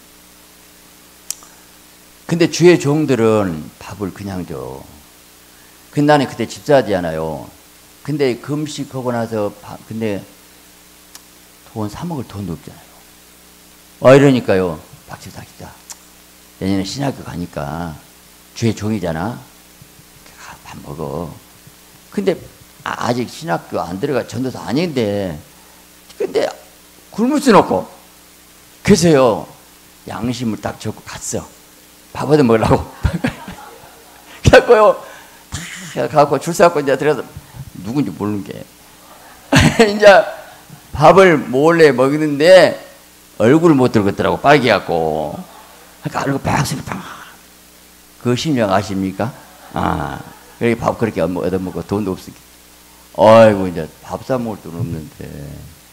Speaker 1: 근데 주의 종들은 밥을 그냥 줘. 근데 나는 그때 집사하잖아요. 근데 금식하고 나서 근데 돈 사 먹을 돈도 없잖아요. 와, 이러니까요, 박집사 기자 내년에 신학교 가니까 주의 종이잖아. 밥 먹어. 근데 아직 신학교 안 들어가 전도사 아닌데 근데 굶을 순 없고 그래서요 양심을 딱 적고 갔어. 밥 얻어 먹으려고. 그래갖고요 다 가갖고 줄 서갖고 이제 들어가서 누군지 모르는 게 이제 밥을 몰래 먹는데 얼굴을 못 들겠더라고. 빨개갖고. 그러니까 얼굴 빡 빡. 그 심령 아십니까? 아, 그렇게 밥 그렇게 얻어먹고 돈도 없으니까. 아이고, 이제 밥 사 먹을 돈 없는데.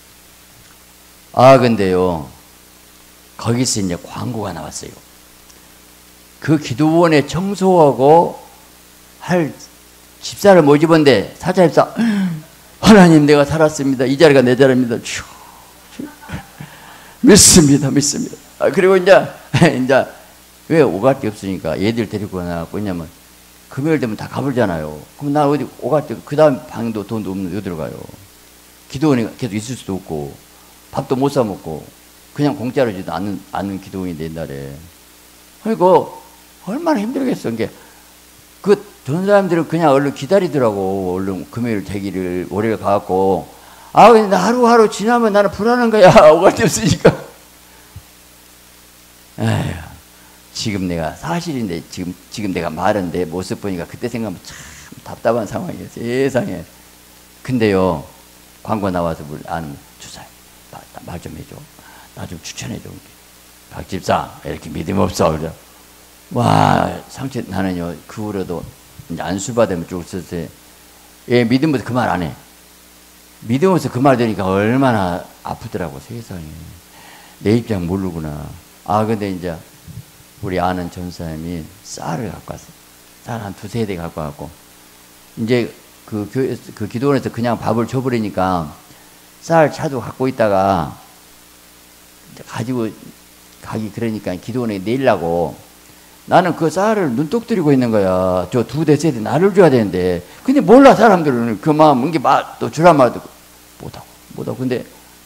Speaker 1: 아, 근데요, 거기서 이제 광고가 나왔어요. 그 기도원에 청소하고 할 집사를 모집한데 사자집사, 하나님 내가 살았습니다. 이 자리가 내 자리입니다. 슈, 슈. 믿습니다, 믿습니다. 아, 그리고 이제, 이제, 왜 오갈 데 없으니까 얘들 데리고 나가고, 왜냐면, 금요일 되면 다 가버리잖아요. 그럼 나 어디 오갈 데, 그 다음 방도 돈도 없는데 어디로 가요? 기도원이 계속 있을 수도 없고, 밥도 못 사먹고, 그냥 공짜로 주지도 않는, 않는 기도원인데, 옛날에. 그러니까, 얼마나 힘들겠어. 이게, 그, 전 사람들은 그냥 얼른 기다리더라고. 얼른 금요일 되기를, 월요일 가갖고. 아, 근데 하루하루 지나면 나는 불안한 거야. 오갈 데 없으니까. 에휴. 지금 내가 사실인데 지금 지금 내가 말하는데 모습 보니까 그때 생각하면 참 답답한 상황이에요. 세상에. 근데요, 광고 나와서 물 아는 주사님 말 좀 해줘. 나 좀 추천해줘. 박 집사 이렇게 믿음 없어. 그래. 와 상처 나는요 그 후로도 이제 안수 받으면 쭉 썼어요. 예, 믿음 없어 그 말 안 해. 믿음 없어 그 말 들으니까 얼마나 아프더라고. 세상에. 내 입장 모르구나. 아 근데 이제 우리 아는 전사님이 쌀을 갖고 왔어요. 쌀 한 두세 대 갖고 왔고 이제 그 교회 그 기도원에서 그냥 밥을 줘버리니까 쌀 차도 갖고 있다가 가지고 가기 그러니까 기도원에 내려고 나는 그 쌀을 눈독 들이고 있는 거야. 저 두 대 세 대 나를 줘야 되는데 근데 몰라 사람들은 그 마음 이게 또 주란 말도 못하고 못하고 근데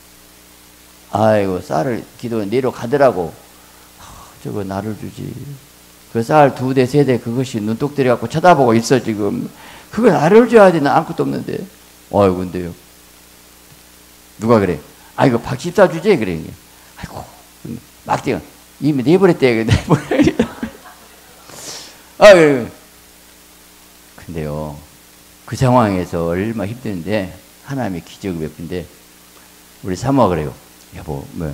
Speaker 1: 아이고 쌀을 기도원에 내려 가더라고. 저거 나를 주지. 그 쌀 두 대, 세 대 그것이 눈독 들여갖고 쳐다보고 있어 지금. 그거 나를 줘야 돼. 나 아무것도 없는데. 어이구 근데요. 누가 그래? 아이고 박집사 주지 그래. 아이고 막 뛰어. 이미 내버렸대. 내버려. 아유. 근데요. 그 상황에서 얼마나 힘드는데 하나님의 기적을 베푼데 우리 사모가 그래요. 여보 뭐.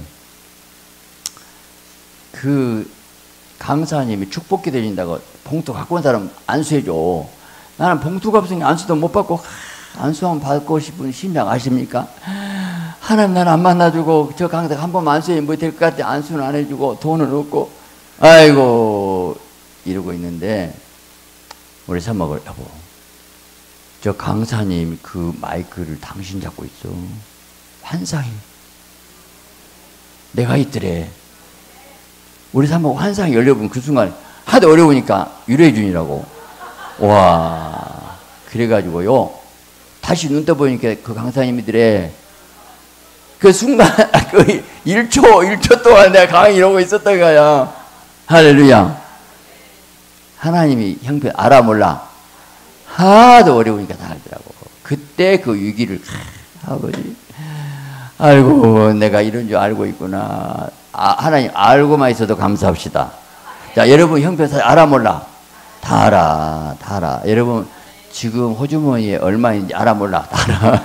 Speaker 1: 그 강사님이 축복기 드린다고 봉투 갖고 온 사람 안수해줘. 나는 봉투가 없으니까 안수도 못 받고 안수하면 받고 싶은 심장 아십니까? 하나님 나는 안 만나주고 저 강사 한 번만 안수해 뭐 될 것 같아. 안수는 안 해주고 돈은 없고 아이고 이러고 있는데 우리 사모가 여보 저 강사님 그 마이크를 당신 잡고 있어. 환상이 내가 있더래. 우리 사모가 환상이 열려보면 그 순간 하도 어려우니까 유래준이라고. 와 그래가지고요 다시 눈 떠보니까 그 강사님이더래. 그 순간 거의 일 초 일 초 동안 내가 강의 이러고 있었던 거야. 할렐루야. 하나님이 형편 알아 몰라 하도 어려우니까 다 알더라고. 그때 그 위기를 하, 아버지 아이고 내가 이런 줄 알고 있구나. 아, 하나님 알고만 있어도 감사합시다. 자 여러분 형편사 알아 몰라? 다 알아 다 알아. 여러분 지금 호주머니에 얼마 있는지 알아 몰라? 다 알아.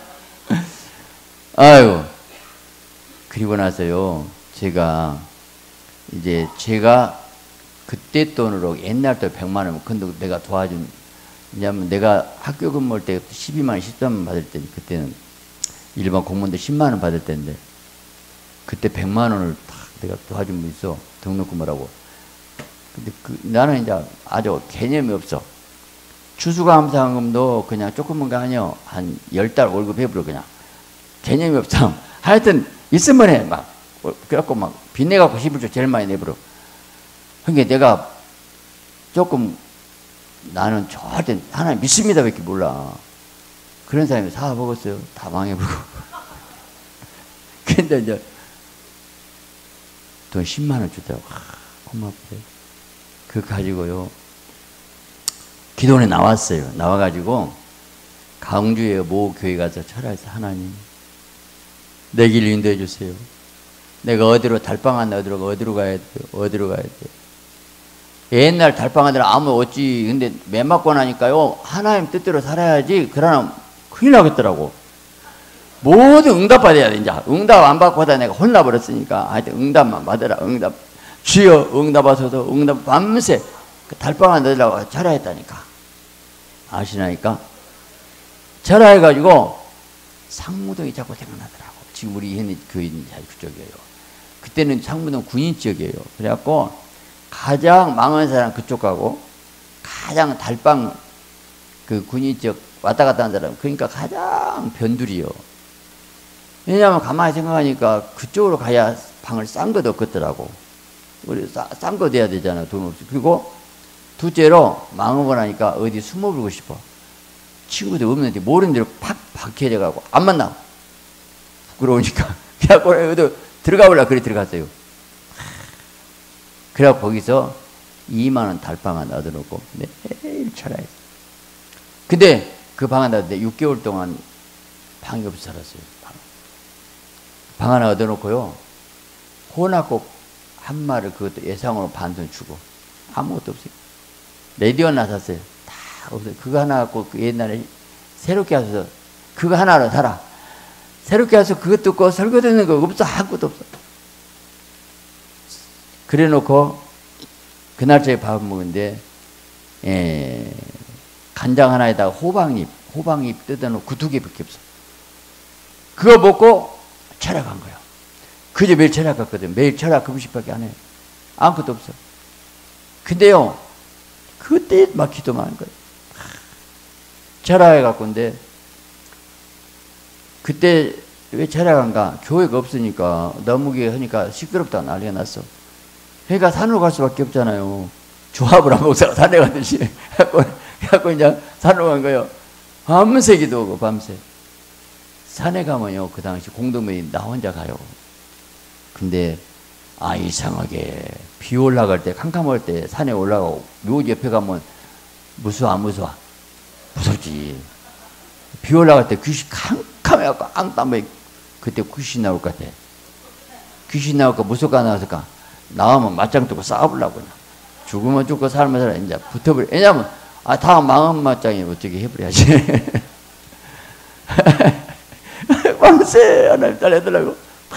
Speaker 1: 아유 그리고 나서요 제가 이제 제가 그때 돈으로 옛날 돈 백만 원 근데 내가 도와준 왜냐면 내가 학교 근무할 때 십이만 원 십삼만 원 받을 때 그때는 일반 공무원들 십만 원 받을 때인데 그때 백만 원을 딱 내가 도와준 분 있어. 등록금이라고. 근데 그, 나는 이제 아주 개념이 없어. 추수감사금도 그냥 조금만 거 아니요. 한 열 달 월급 해버려 그냥. 개념이 없어. 하여튼 있으면 해. 막. 그래갖고 막 빚내갖고 십일 조 제일 많이 내버려. 그러니까 내가 조금 나는 절대 하나님 믿습니다 밖에 몰라. 그런 사람이 사 먹었어요. 다 망해버리고. 근데 이제 돈 십만 원 주더라고. 아, 고맙대. 그거 가지고요. 기도원에 나왔어요. 나와가지고 강주에 모 교회 가서 철학해서 하나님 내 길 인도해 주세요. 내가 어디로 달방 안 어디로 어디로 가야 돼요? 어디로 가야 돼요? 옛날 달방 안 아무 어찌 근데 매 맞고 나니까요. 하나님 뜻대로 살아야지. 그러나 큰일 나겠더라고. 모두 응답받아야 돼. 이제 응답 안 받고 하다 내가 혼나버렸으니까 하여튼 응답만 받으라. 응답 주여 응답하소서. 응답 밤새 그 달방안 넣으려고 절하했다니까. 아시나니까? 절하해가지고 상무동이 자꾸 생각나더라고. 지금 우리 현재 교인 그쪽이에요. 그때는 상무동 군인 지역이에요. 그래갖고 가장 망한 사람 그쪽 가고 가장 달방 그 군인 지역 왔다 갔다 하는 사람 그러니까 가장 변두리요. 왜냐하면 가만히 생각하니까 그쪽으로 가야 방을 싼 것도 없겠더라고. 우리 싼 거 돼야 되잖아. 돈 없이. 그리고 둘째로 망하고 나니까 어디 숨어보고 싶어. 친구들 없는데 모르는 대로 팍 박혀져가고 안 만나. 부끄러우니까. 그래갖고 어디 들어가 보려 그래 들어갔어요. 그래갖고 거기서 이만 원 달방 하나 얻어놓고 매일 철야했어. 근데 그 방 하나 얻었는데 육 개월 동안 방이 없이 살았어요. 방, 방 하나 얻어놓고요. 혼합곡 한 말을 그것도 예상으로 반돈 주고 아무것도 없어요. 라디오 하나 샀어요. 다 없어요. 그거 하나 갖고 그 옛날에 새롭게 하셔서 그거 하나로 살아. 새롭게 해서 그것 듣고 설교 듣는 거 없어. 아무것도 없어. 그래 놓고 그날 저희 밥을 먹는데 에, 간장 하나에다가 호박잎 호박잎 뜯어놓고 두 개밖에 없어. 그거 먹고 철학한 거야. 그저 매일 철학했거든. 매일 철학 금식밖에 안 해. 아무것도 없어. 근데요 그때 막 기도만 하는 거예요. 철학해갖고인데 그때 왜 철학한가? 교회가 없으니까 너무 하니까 시끄럽다 난리가 났어. 그러니까 산으로 갈 수밖에 없잖아요. 조합을 한 목사가 산에 가듯이 해갖고 이제 산으로 간 거예요. 밤새 기도하고 밤새. 산에 가면요 그 당시 공동묘에 나 혼자 가요. 근데 아 이상하게 비 올라갈 때 캄캄할 때 산에 올라가고 묘지 옆에 가면 무서워 안 무서워? 무섭지. 비 올라갈 때 귀신 캄캄해갖고 앙땀에 그때 귀신 나올 것 같아. 귀신 나올까 무섭까 나왔을까? 나오면 맞짱 뜨고 싸워보려고 그냥. 죽으면 죽고 살면 살아 이제 붙어버려. 왜냐면 아 다음 마음 맞짱이 어떻게 해버려야지. 밤새 하나님 딸애들하고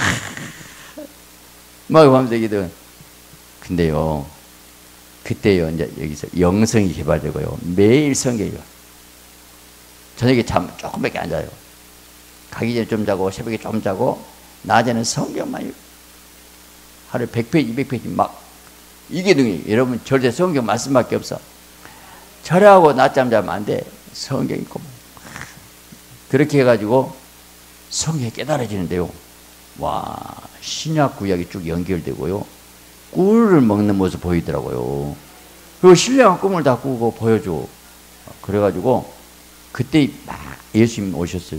Speaker 1: 막 밤새 기도. 근데요 그때요 이제 여기서 영성이 개발되고요 매일 성경이요. 저녁에 잠 조금밖에 안 자요. 가기 전에 좀 자고 새벽에 좀 자고 낮에는 성경만 읽고 하루에 백 페이지 이백 페이지 막 이게 등이 여러분 절대 성경 말씀밖에 없어. 철회하고 낮잠 자면 안 돼. 성경 읽고 그렇게 해가지고 성경이 깨달아지는데요. 와 신약 구약이 쭉 연결되고요. 꿀을 먹는 모습 보이더라고요. 그리고 신령한 꿈을 다 꾸고 보여줘. 그래가지고 그때 막 예수님이 오셨어요.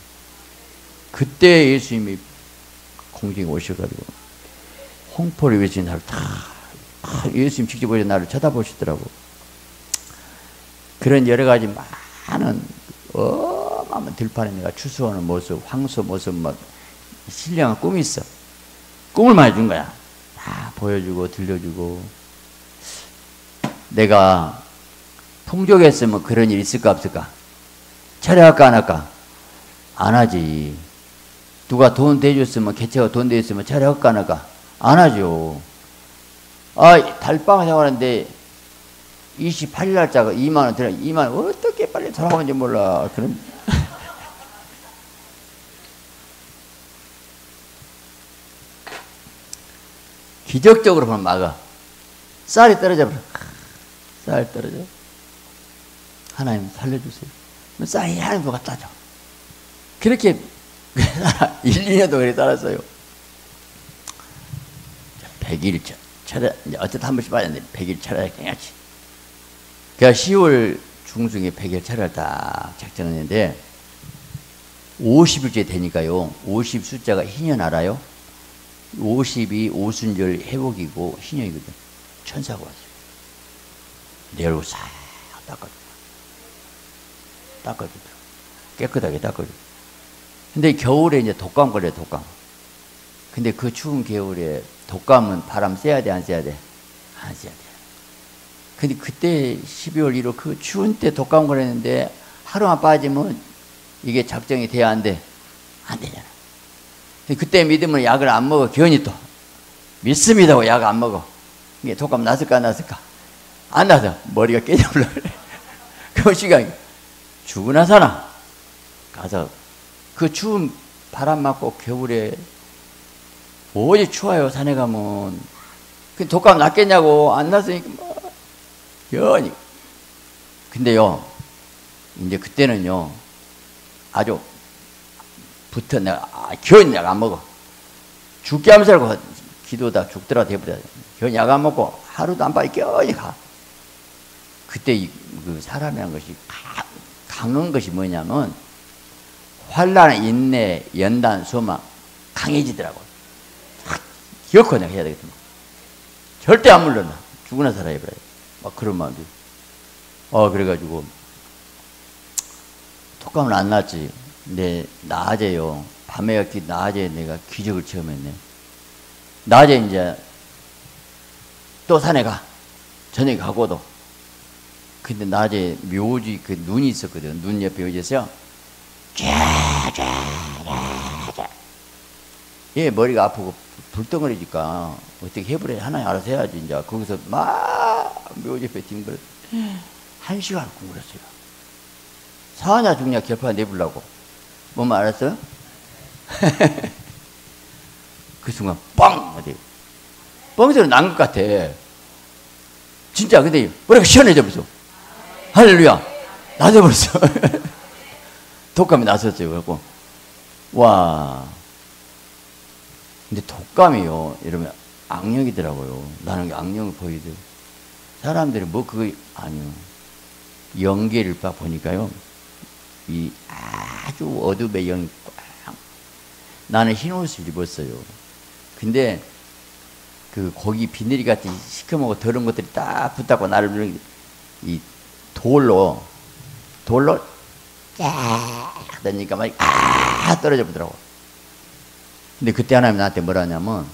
Speaker 1: 그때 예수님이 공중에 오셔가지고 홍포를 외친 나를 다, 다 예수님 직접 오셔서 나를 쳐다보시더라고. 그런 여러 가지 많은 어마어마한 들판에 내가 추수하는 모습, 황소 모습, 막 신령한 꿈이 있어. 꿈을 많이 준 거야. 다 보여주고 들려주고. 내가 풍족했으면 그런 일 있을까 없을까? 철회할까 안 할까? 안 하지. 누가 돈 대줬으면 개체가 돈 대줬으면 철회할까 안 할까? 안 하죠. 아 달방 생활하는데 이십팔 일 날짜가 이만 원 들어. 이만 원 어떻게 빨리 돌아오는지 몰라. 그럼 기적적으로 그럼 막아. 쌀이 떨어져 버려. 쌀이 떨어져. 하나님 살려주세요. 쌀이 하나님 누가 따져. 그렇게 일, 이 년도 그렇게 따랐어요. 백 일 차례, 이제 어쨌든 한 번씩 빠졌는데 백 일 차례 해야지. 그러니까 시월 중순에 백 일 차례를 딱 작정했는데 오십 일째 되니까요. 오십 숫자가 희년 알아요? 오십이 오순절 회복이고 희년이거든. 천사가 왔어요. 내 얼굴 싹 닦아줘. 닦아줘. 깨끗하게 닦아줘. 근데 겨울에 이제 독감 걸려요, 독감. 근데 그 추운 겨울에 독감은 바람 쐬야 돼, 안 쐬야 돼? 안 쐬야 돼. 근데 그때 십이월 일일 그 추운 때 독감 걸렸는데 하루만 빠지면 이게 작정이 돼야 안 돼? 안 되잖아. 그때 믿으면 약을 안 먹어, 괜히 또. 믿습니다고 약 안 먹어. 이게 독감 났을까, 안 났을까? 안 나서 머리가 깨져버려. 그 시간에 죽으나 사나? 가서 그 추운 바람 맞고 겨울에 오지 추워요, 산에 가면. 그 독감 낫겠냐고, 안 났으니까 뭐, 연이. 근데요, 이제 그때는요, 아주 붙어 내가, 아, 견 약 안 먹어. 죽게 하면서 살고, 기도다 죽더라 대부다. 견 약 안 먹고 하루도 안 빠지 견이 가. 그때 이, 그 사람이란 것이 강, 강한 것이 뭐냐면, 환란, 인내, 연단, 소망, 강해지더라고. 기억하 내가 해야 되겠다. 절대 안 물러나. 죽으나 살아야 버려. 막 그런 마음이. 어, 그래가지고, 독감은 안 났지. 근데, 낮에요. 밤에 낮에 내가 기적을 체험했네. 낮에 이제, 또 산에 가. 저녁에 가고도. 근데 낮에 묘지 그 눈이 있었거든. 눈 옆에 묘지에서요. 쫙쫙쫙쫙. 얘 머리가 아프고 불덩어리니까 어떻게 해버려. 하나님 알아서 해야지. 이제 거기서 막 묘지 옆에 뒹굴어. 한 시간 굶었어요. 사냐 죽냐 결판 내보려고. 뭐만 알았어요? 그 순간 뻥! 어디 뻥 소리 난 것 같아. 진짜. 근데 머리가 시원해져 버렸어. 할렐루야. 나져버렸어. 독감이 났었어요. 그래갖고 와. 근데 독감이요, 여러분, 악령이더라고요. 나는 악령을 보이더라고요. 사람들이 뭐 그거 아니요. 연기를 봐 보니까요, 이 아주 어둠의 영이 꽉. 나는 흰 옷을 입었어요. 근데 그 고기 비늘이 같은 시커멓고 더러운 것들이 딱 붙었고 나를 이 돌로 돌로 쫙 던지니까 막 아 떨어져 보더라고. 근데 그때 하나님 나한테 뭐라 하냐면,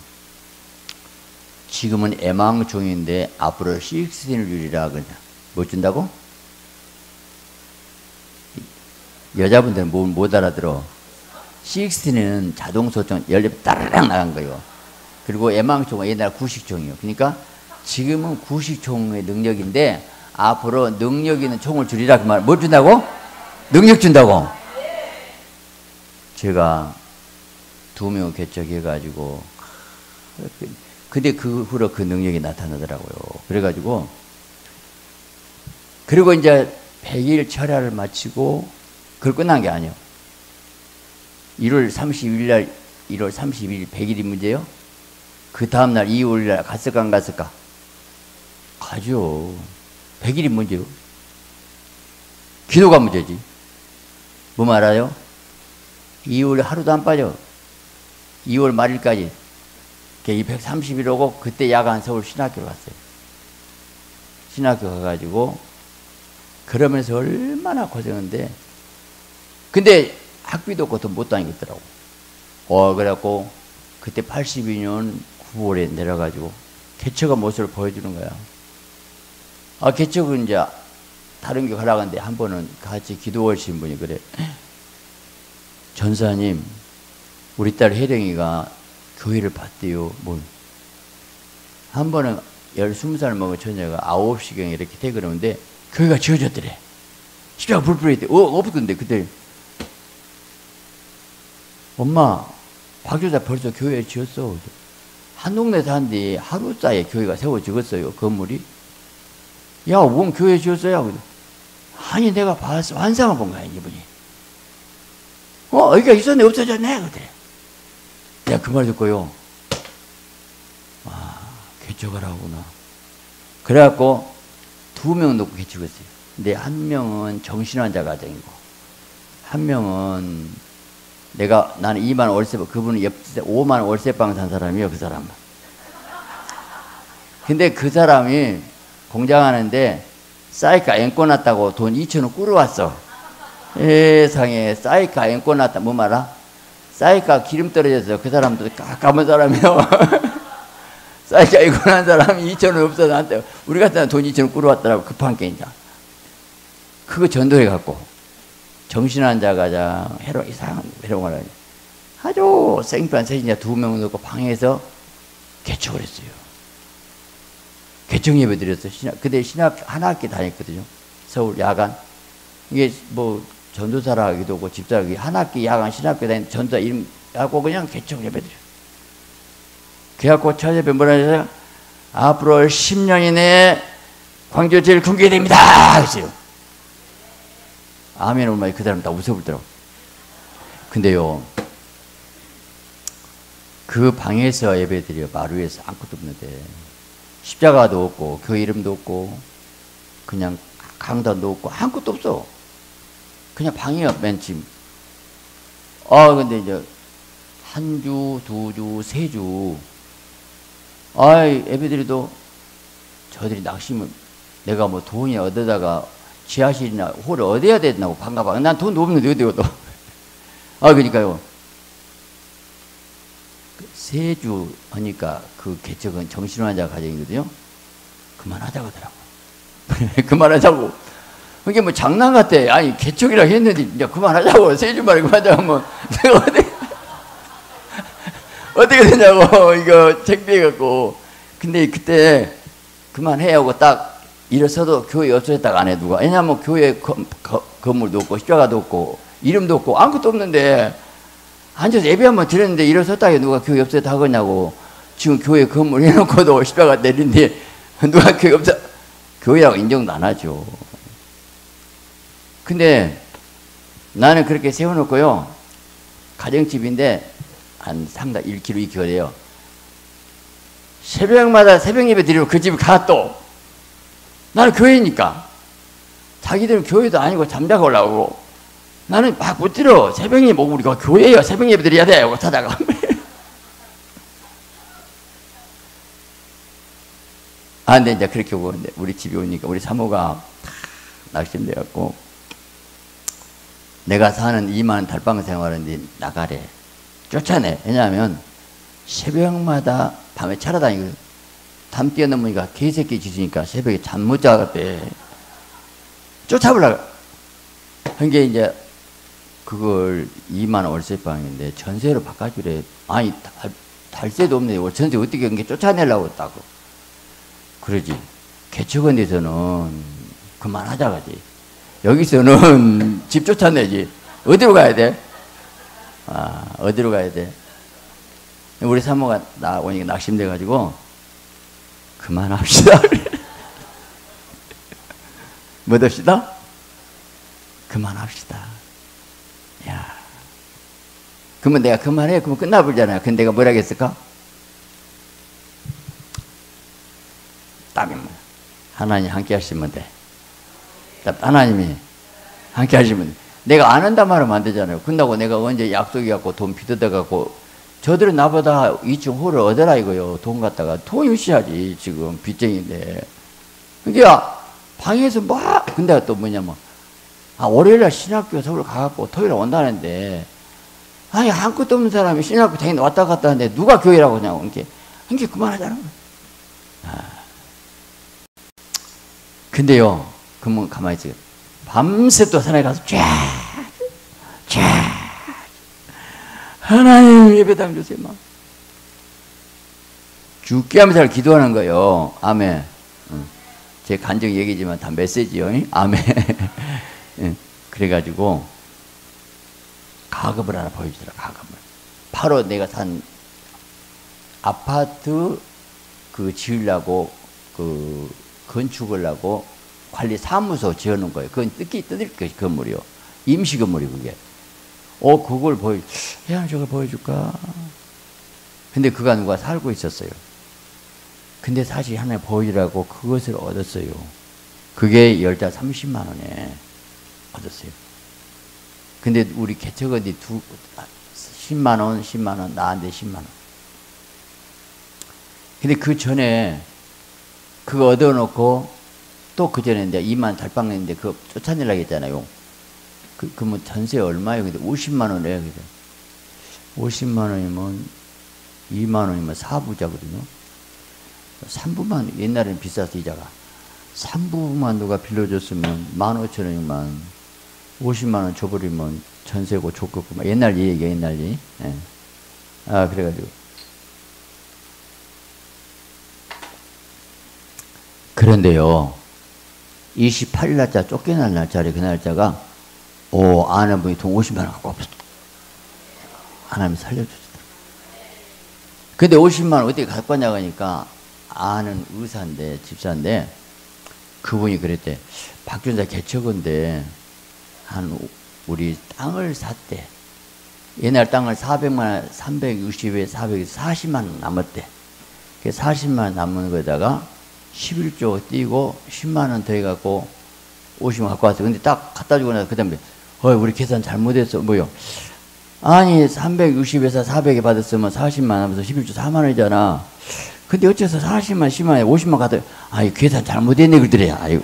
Speaker 1: 지금은 애망중인데 앞으로 식신을 주리라. 그냥 뭐 준다고? 여자분들은 못, 못 알아들어. 식신은 자동소총 연립 따르락 나간 거예요. 그리고 애망총은 옛날 구식총이에요. 그러니까 지금은 구식총의 능력인데 앞으로 능력 있는 총을 주리라. 그 말. 뭐 준다고? 능력 준다고. 제가 두 명 개척해가지고, 근데 그 후로 그 능력이 나타나더라고요. 그래가지고, 그리고 이제 백 일 철야를 마치고, 그걸 끝난 게 아니에요. 일월 삼십일 날, 일월 삼십일, 백 일이 문제예요? 그 다음날 이월 날 갔을까 안 갔을까? 가죠. 백 일이 문제요. 기도가 문제지. 뭐 말아요? 이월 하루도 안 빠져. 이월 말일까지. 백삼십 일 오고, 그때 야간 서울 신학교 갔어요. 신학교 가가지고, 그러면서 얼마나 고생했는데, 근데 학비도 없고 돈 못 다니겠더라고. 어, 그래갖고, 그때 팔십이 년 구월에 내려가지고, 개척의 모습을 보여주는 거야. 아, 개척은 이제, 다른 교 가라고 하는데, 한 번은 같이 기도 오신 분이 그래. 전사님, 우리 딸 혜령이가 교회를 봤대요. 뭘. 한 번은 열스무 살 먹은 처녀가 아홉 시경에 이렇게 돼 그러는데, 교회가 지어졌더래. 십자가 불불했대. 어, 없던데, 그때. 엄마, 박교사 벌써 교회 지었어. 한 동네 사는데 하루 사이에 교회가 세워지겠어요, 건물이. 야, 뭔 교회 지었어요? 아니, 내가 봤어. 환상을 본 거야, 이분이. 어, 여기가 있었네, 없어졌네. 그래. 내가 그 말 듣고요. 아, 개척을 하구나. 그래갖고, 두 명 놓고 개척했어요. 근데 한 명은 정신환자 가정이고, 한 명은 내가, 나는 이만 월세, 그분은 옆, 오만 월세방 산 사람이에요, 그 사람은. 근데 그 사람이 공장하는데, 사이카 앵꼬 났다고 돈 이천 원 꾸러왔어. 세상에, 사이카 앵꼬 났다. 뭐 말아? 사이카 기름 떨어져서 그 사람도 까까만 사람이요. 사이카 앵꼬 난 사람이 이천 원 없어. 나한테, 우리 같은 사람 돈 이천 원 꾸러왔더라고. 급한 게 이제. 그거 전도해갖고. 정신환자가 해로, 이상한 해롱을 하니. 아주 생판 세신자 두 명 놓고 방에서 개척을 했어요. 개척 예배 드렸어요. 신학, 그때 신학 한 학기 다녔거든요. 서울 야간. 이게 뭐 전도사라 하기도 하고 집사라기 한 학기 야간 신학교 다니는 전도사 이름 하고 그냥 개척 예배 드려요. 그래갖고 첫 예배 뭐라 해서요? 앞으로 십 년 이내에 광주 제일 붕괴됩니다. 그랬어요. 아멘 오마이 그 사람 다 웃어보더라고. 근데요, 그 방에서 예배 드려 마루에서 아무것도 없는데 십자가도 없고 교회 이름도 없고 그냥 강단도 없고 아무것도 없어. 그냥 방이야, 맨 집. 아, 근데 이제 한 주, 두 주, 세 주. 아이, 예배드리도 저들이 낙심을, 내가 뭐 돈이 얻어다가 지하실이나 홀을 얻어야 된다고 반가봐. 난 돈도 없는데 어디 얻어. 아, 그러니까요. 세 주 하니까 그 개척은 정신환자 가정이거든요. 그만하자고 하더라고. 그만하자고. 그게 뭐 장난 같아. 아니, 개척이라 했는데, 이제 그만하자고. 세 주 만에 그만하자고 하면, 내가 어떻게, 어떻게 되냐고, 이거 창피해갖고. 근데 그때 그만해 하고 딱 일어서도 교회 없어졌다가 안 해, 누가. 왜냐면 교회 거, 거, 건물도 없고, 십자가도 없고, 이름도 없고, 아무것도 없는데, 앉아서 예배 한번 드렸는데 일어섰다가 누가 교회 없어졌다 하겠냐고. 지금 교회 건물 해놓고도 십자가 내린데, 누가 교회 없어, 교회라고 인정도 안 하죠. 근데 나는 그렇게 세워놓고요. 가정집인데 한 상당 일 킬로미터, 이 킬로미터 돼요. 새벽마다 새벽 예배 드리러 그 집에 가 또. 나는 교회니까. 자기들은 교회도 아니고 잠자고 올라오고. 나는 막 못 들어. 새벽 예배 뭐 우리가 교회야. 새벽 예배 드려야 돼. 하고 찾아가. 아, 근데 이제 그렇게 오고, 우리 집에 오니까 우리 사모가 낙심돼갖고, 내가 사는 이만 달방 생활하는데 나가래. 쫓아내. 왜냐하면 새벽마다 밤에 찾아다니고 담 뛰어넘으니까 개새끼 짖으니까 새벽에 잠 못 자겠대. 쫓아보려고. 그게 이제 그걸 이만 월세방인데 전세로 바꿔주래. 아니, 달, 달세도 없네. 전세 어떻게 그게 쫓아내려고 했다고. 그러지. 개척원 데서는 그만하자가지. 여기서는 집 쫓아내지. 어디로 가야 돼? 아, 어디로 가야 돼? 우리 사모가 나오니까 낙심돼가지고, 그만합시다. 뭐 합시다? 그만합시다. 야. 그러면 내가 그만해. 그러면 끝나버리잖아요. 근데 내가 뭐라 했을까? 답이 뭐야? 하나님 함께 하시면 돼. 하나님이 함께 하시면 돼. 내가 안 한다 말하면 안 되잖아요. 끝나고 내가 언제 약속이 갖고 돈 빚어다갖고, 저들은 나보다 이 층 홀을 얻어라 이거요. 돈 갖다가 돈 유시하지. 지금 빚쟁인데. 그러니까 방에서 막, 근데 또 뭐냐면, 아, 월요일날 신학교 서울 가갖고 토요일에 온다는데, 아니, 아무것도 없는 사람이 신학교 당연히 왔다 갔다 하는데, 누가 교회라고 하냐고. 이렇게, 이게 그만하자는 거야. 아. 근데요, 그러면 가만히 있어요. 밤새 또 산에 가서 쫙, 쫙, 하나님 예배당 주세요. 막. 죽게 하면서 기도하는 거예요. 아멘. 응. 제 간증 얘기지만 다 메시지요. 아멘. 응. 그래가지고, 가급을 하나 보여주더라, 가급을. 바로 내가 산 아파트 그 지으려고, 그, 건축을 하고 관리 사무소 지어놓은 거예요. 그건 뜯기 뜯을 그 건물이요. 임시 건물이 그게. 어, 그걸 보여, 야, 저걸 보여줄까? 근데 그가 누가 살고 있었어요. 근데 사실 하나 보여주라고 그것을 얻었어요. 그게 열다 삼십만 원에 얻었어요. 근데 우리 개척원이 두, 십만 원, 십만 원, 나한테 십만 원. 근데 그 전에 그거 얻어놓고 또 그 전에 이제 이만 달방 냈는데 그거 쫓아내려고 했잖아요. 그, 그 뭐 전세 얼마예요? 근데 오십만 원이에요. 그래. 오십만 원이면 이만 원이면 사 부자거든요. 삼 부만, 옛날에는 비쌌어, 이자가. 삼 부만 누가 빌려줬으면 만 오천 원이면 오십만 원 줘버리면 전세고 줬겠구만. 옛날 얘기야, 옛날 얘기. 예. 아, 그래가지고. 그런데요, 이십팔 일 날짜 쫓겨날 날짜래. 그 날짜가, 오, 아는 분이 돈 오십만 원 갖고 없어. 하나님 살려주시다. 근데 오십만 원 어떻게 갖고 왔냐고 하니까, 아는 의사인데, 집사인데, 그분이 그랬대. 박준사 개척인데, 한, 우리 땅을 샀대. 옛날 땅을 사백만 원, 삼백육십에 사백사십만 원 남았대. 그 사십만 원 남은 거에다가, 십일 조 띄고 십만 원 더 해갖고 오십만 원 갖고 왔어. 근데 딱 갖다 주고 나서 그 다음에 어 우리 계산 잘못했어. 뭐요? 아니 삼백육십에서 사백에 받았으면 사십만 하면서 십일 조 사만 원이잖아. 근데 어째서 사십만, 십만에 오십만 갖다 아이 계산 잘못했네 그러더래. 아이고.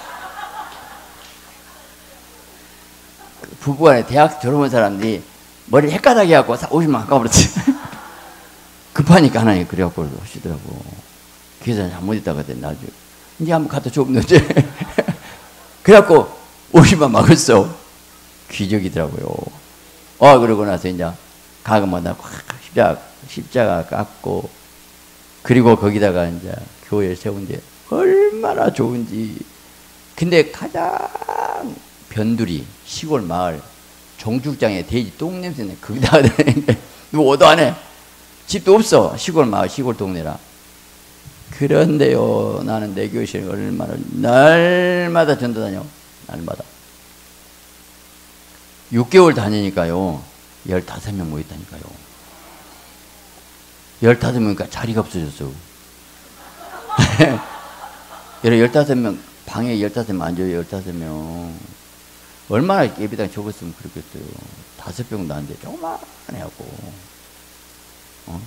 Speaker 1: 부부간에 대학 졸업한 사람들이 머리 헷가닥이 갖고 오십만 갖고 버렸지. 급하니까 하나님 그래갖고 하시더라고. 계산 잘못했다고 했더니 나중에 이제 한번 갖다 줬는데 그래갖고 오기만 막았어. 기적이더라고요. 어 그러고 나서 이제 가금마다 십자가, 십자가 깎고 그리고 거기다가 이제 교회를 세운데 얼마나 좋은지. 근데 가장 변두리 시골 마을 종축장에 돼지 똥냄새네. 거기다가 누구 오도 안 해. 집도 없어. 시골 마을 시골 동네라. 그런데요 나는 내 교실에 얼마나 날마다 전도 다녀. 날마다 육 개월 다니니까요 열다섯 명 모였다니까요. 열다섯 명이니까 자리가 없어졌어. 열다섯 명 방에 열다섯 명 앉아요. 열다섯 명 얼마나 예배당 적었으면 그렇겠어요. 다섯 병도 안 돼. 조그만해 하고 어?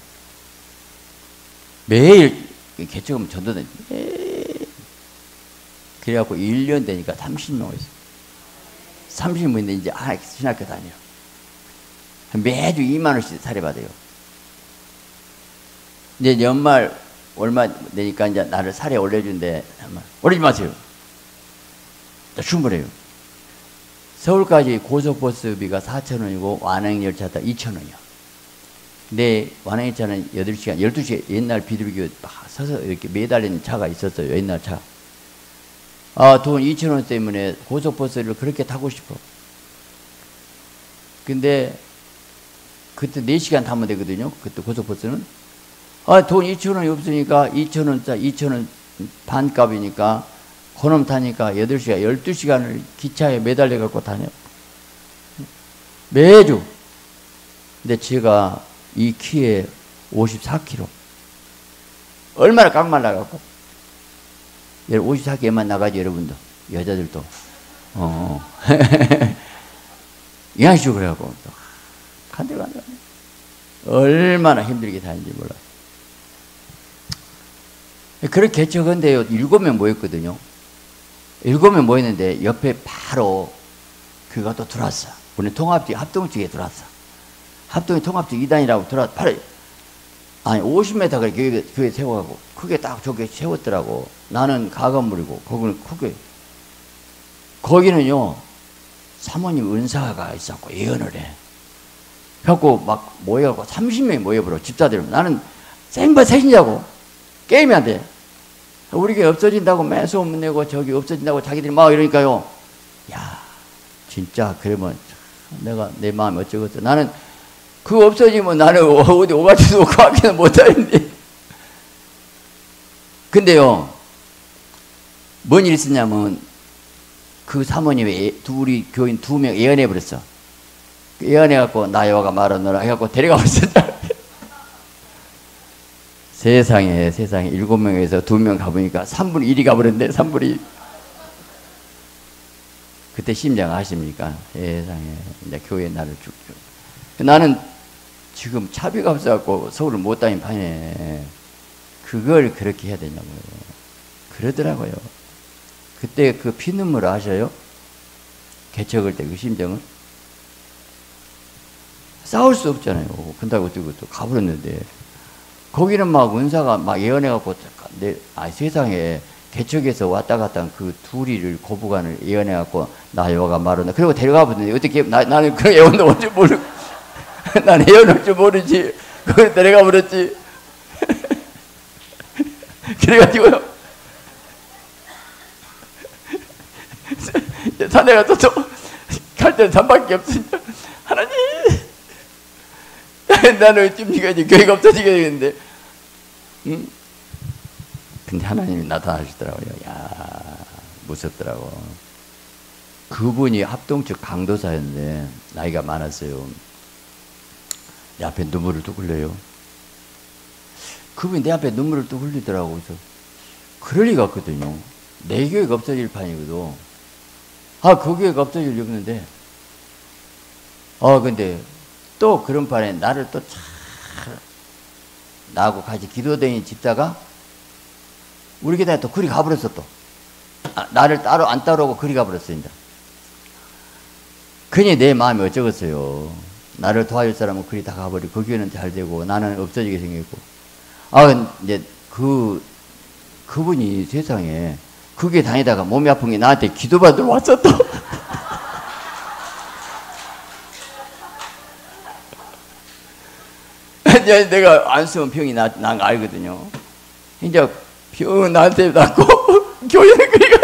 Speaker 1: 매일 개척하면 전도다. 매일 그래갖고 일 년 되니까 삼십 명 있어. 삼십 명인데 이제 아 신학교 다녀. 매주 이만 원씩 사례받아요. 이제 연말 얼마 되니까 이제 나를 사례 올려준대. 올리지 마세요. 충분해요. 서울까지 고속버스비가 사천 원이고 완행열차다 이천 원이야. 근데 완행열차는 여덟 시간, 열두 시간 옛날 비둘기 서서 이렇게 매달리는 차가 있었어요. 옛날 차. 아, 돈 이천 원 때문에 고속버스를 그렇게 타고 싶어. 근데 그때 네 시간 타면 되거든요. 그때 고속버스는. 아, 돈 이천 원이 없으니까 이천 원짜 이천 원 반값이니까 그놈 타니까 여덟 시간, 열두 시간을 기차에 매달려 갖고 다녀. 매주. 근데 제가 이 키에 오십사 킬로그램. 얼마나 깡말 나갖고. 오십사 킬로그램만 나가지, 여러분도. 여자들도. 어. 이양식으로 그래갖고. 간들, 간들. 얼마나 힘들게 다니는지 몰라. 그렇게 개척한데요. 일곱 명 모였거든요. 일곱 명 모였는데 옆에 바로 그가 또 들어왔어. 우리 통합직, 합동직에 들어왔어. 합동이 통합직 이 단이라고 들어왔어. 바로, 아니, 오십 미터를 교회, 교회 세워가고, 크게 딱 저게 세웠더라고. 나는 가건물이고, 거기는 크게. 거기는요, 사모님 은사가 있었고, 예언을 해. 그래갖고 막 모여갖고 삼십 명이 모여버려, 집사들. 나는 생바 셋이냐고. 게임이 안 돼. 우리 교회 없어진다고 맨 소문 내고 저기 없어진다고 자기들이 막 이러니까요. 야, 진짜 그러면 내가 내 마음이 어쩌겠어. 나는 그거 없어지면 나는 어디 오가지도 없고 하기는 못하는데. 근데요, 뭔 일이 있었냐면 그 사모님이 둘이 교인 두 명 예언해 버렸어. 예언해갖고 나 여호와가 말하노라 해갖고 데려가 버렸어. 세상에, 세상에, 일곱 명에서 두 명 가보니까 삼분의 일이 가버렸네, 삼분의 일. 그때 심장 아십니까? 세상에, 이제 교회에 나를 쭉, 쭉. 나는 지금 차비가 없어갖고 서울을 못 다닌 판에 그걸 그렇게 해야 되냐고요. 그러더라고요. 그때 그 피눈물 아셔요? 개척할 때 그 심정은? 싸울 수 없잖아요. 근다고 어쩌고 또 가버렸는데. 거기는 막 은사가 막 예언해갖고, 내, 아, 세상에 개척에서 왔다 갔다 한 그 둘이를 고부간을 예언해갖고, 나 여호와가 말한다. 그리고 데려가 보더니, 어떻게, 나, 나는 그런 예언도 올 줄 모르고, 난 예언 올 줄 모르지. 그걸 데려가 버렸지. 그래가지고요. 산에 가서 또, 갈 때는 산밖에 없으니까, 하나님! 나는 어쩜 니가 이제 교회가 없어지게 되겠는데, 응? 근데 하나님이 나타나시더라고요. 야, 무섭더라고. 그분이 합동측 강도사였는데, 나이가 많았어요. 내 앞에 눈물을 뚝 흘려요. 그분이 내 앞에 눈물을 뚝 흘리더라고. 그래서, 그럴 리가 없거든요. 내 교회가 없어질 판이거든. 아, 그 교회가 없어질 리 없는데, 아, 근데, 또 그런 판에 나를 또 참, 나하고 같이 기도대인 집사가 우리 교회에 또 그리 가버렸어, 또. 아, 나를 따로 안 따라오고 그리 가버렸어, 이제. 그니 내 마음이 어쩌겠어요. 나를 도와줄 사람은 그리 다 가버리고, 그 교회는 잘 되고, 나는 없어지게 생겼고. 아, 이제 그, 그분이 세상에 그게 다니다가 몸이 아픈 게 나한테 기도받으러 왔어 또. 이제 내가 안 쓰면 병이 나, 난 거 알거든요. 이제 병은 나한테 낫고 교회는 그리가.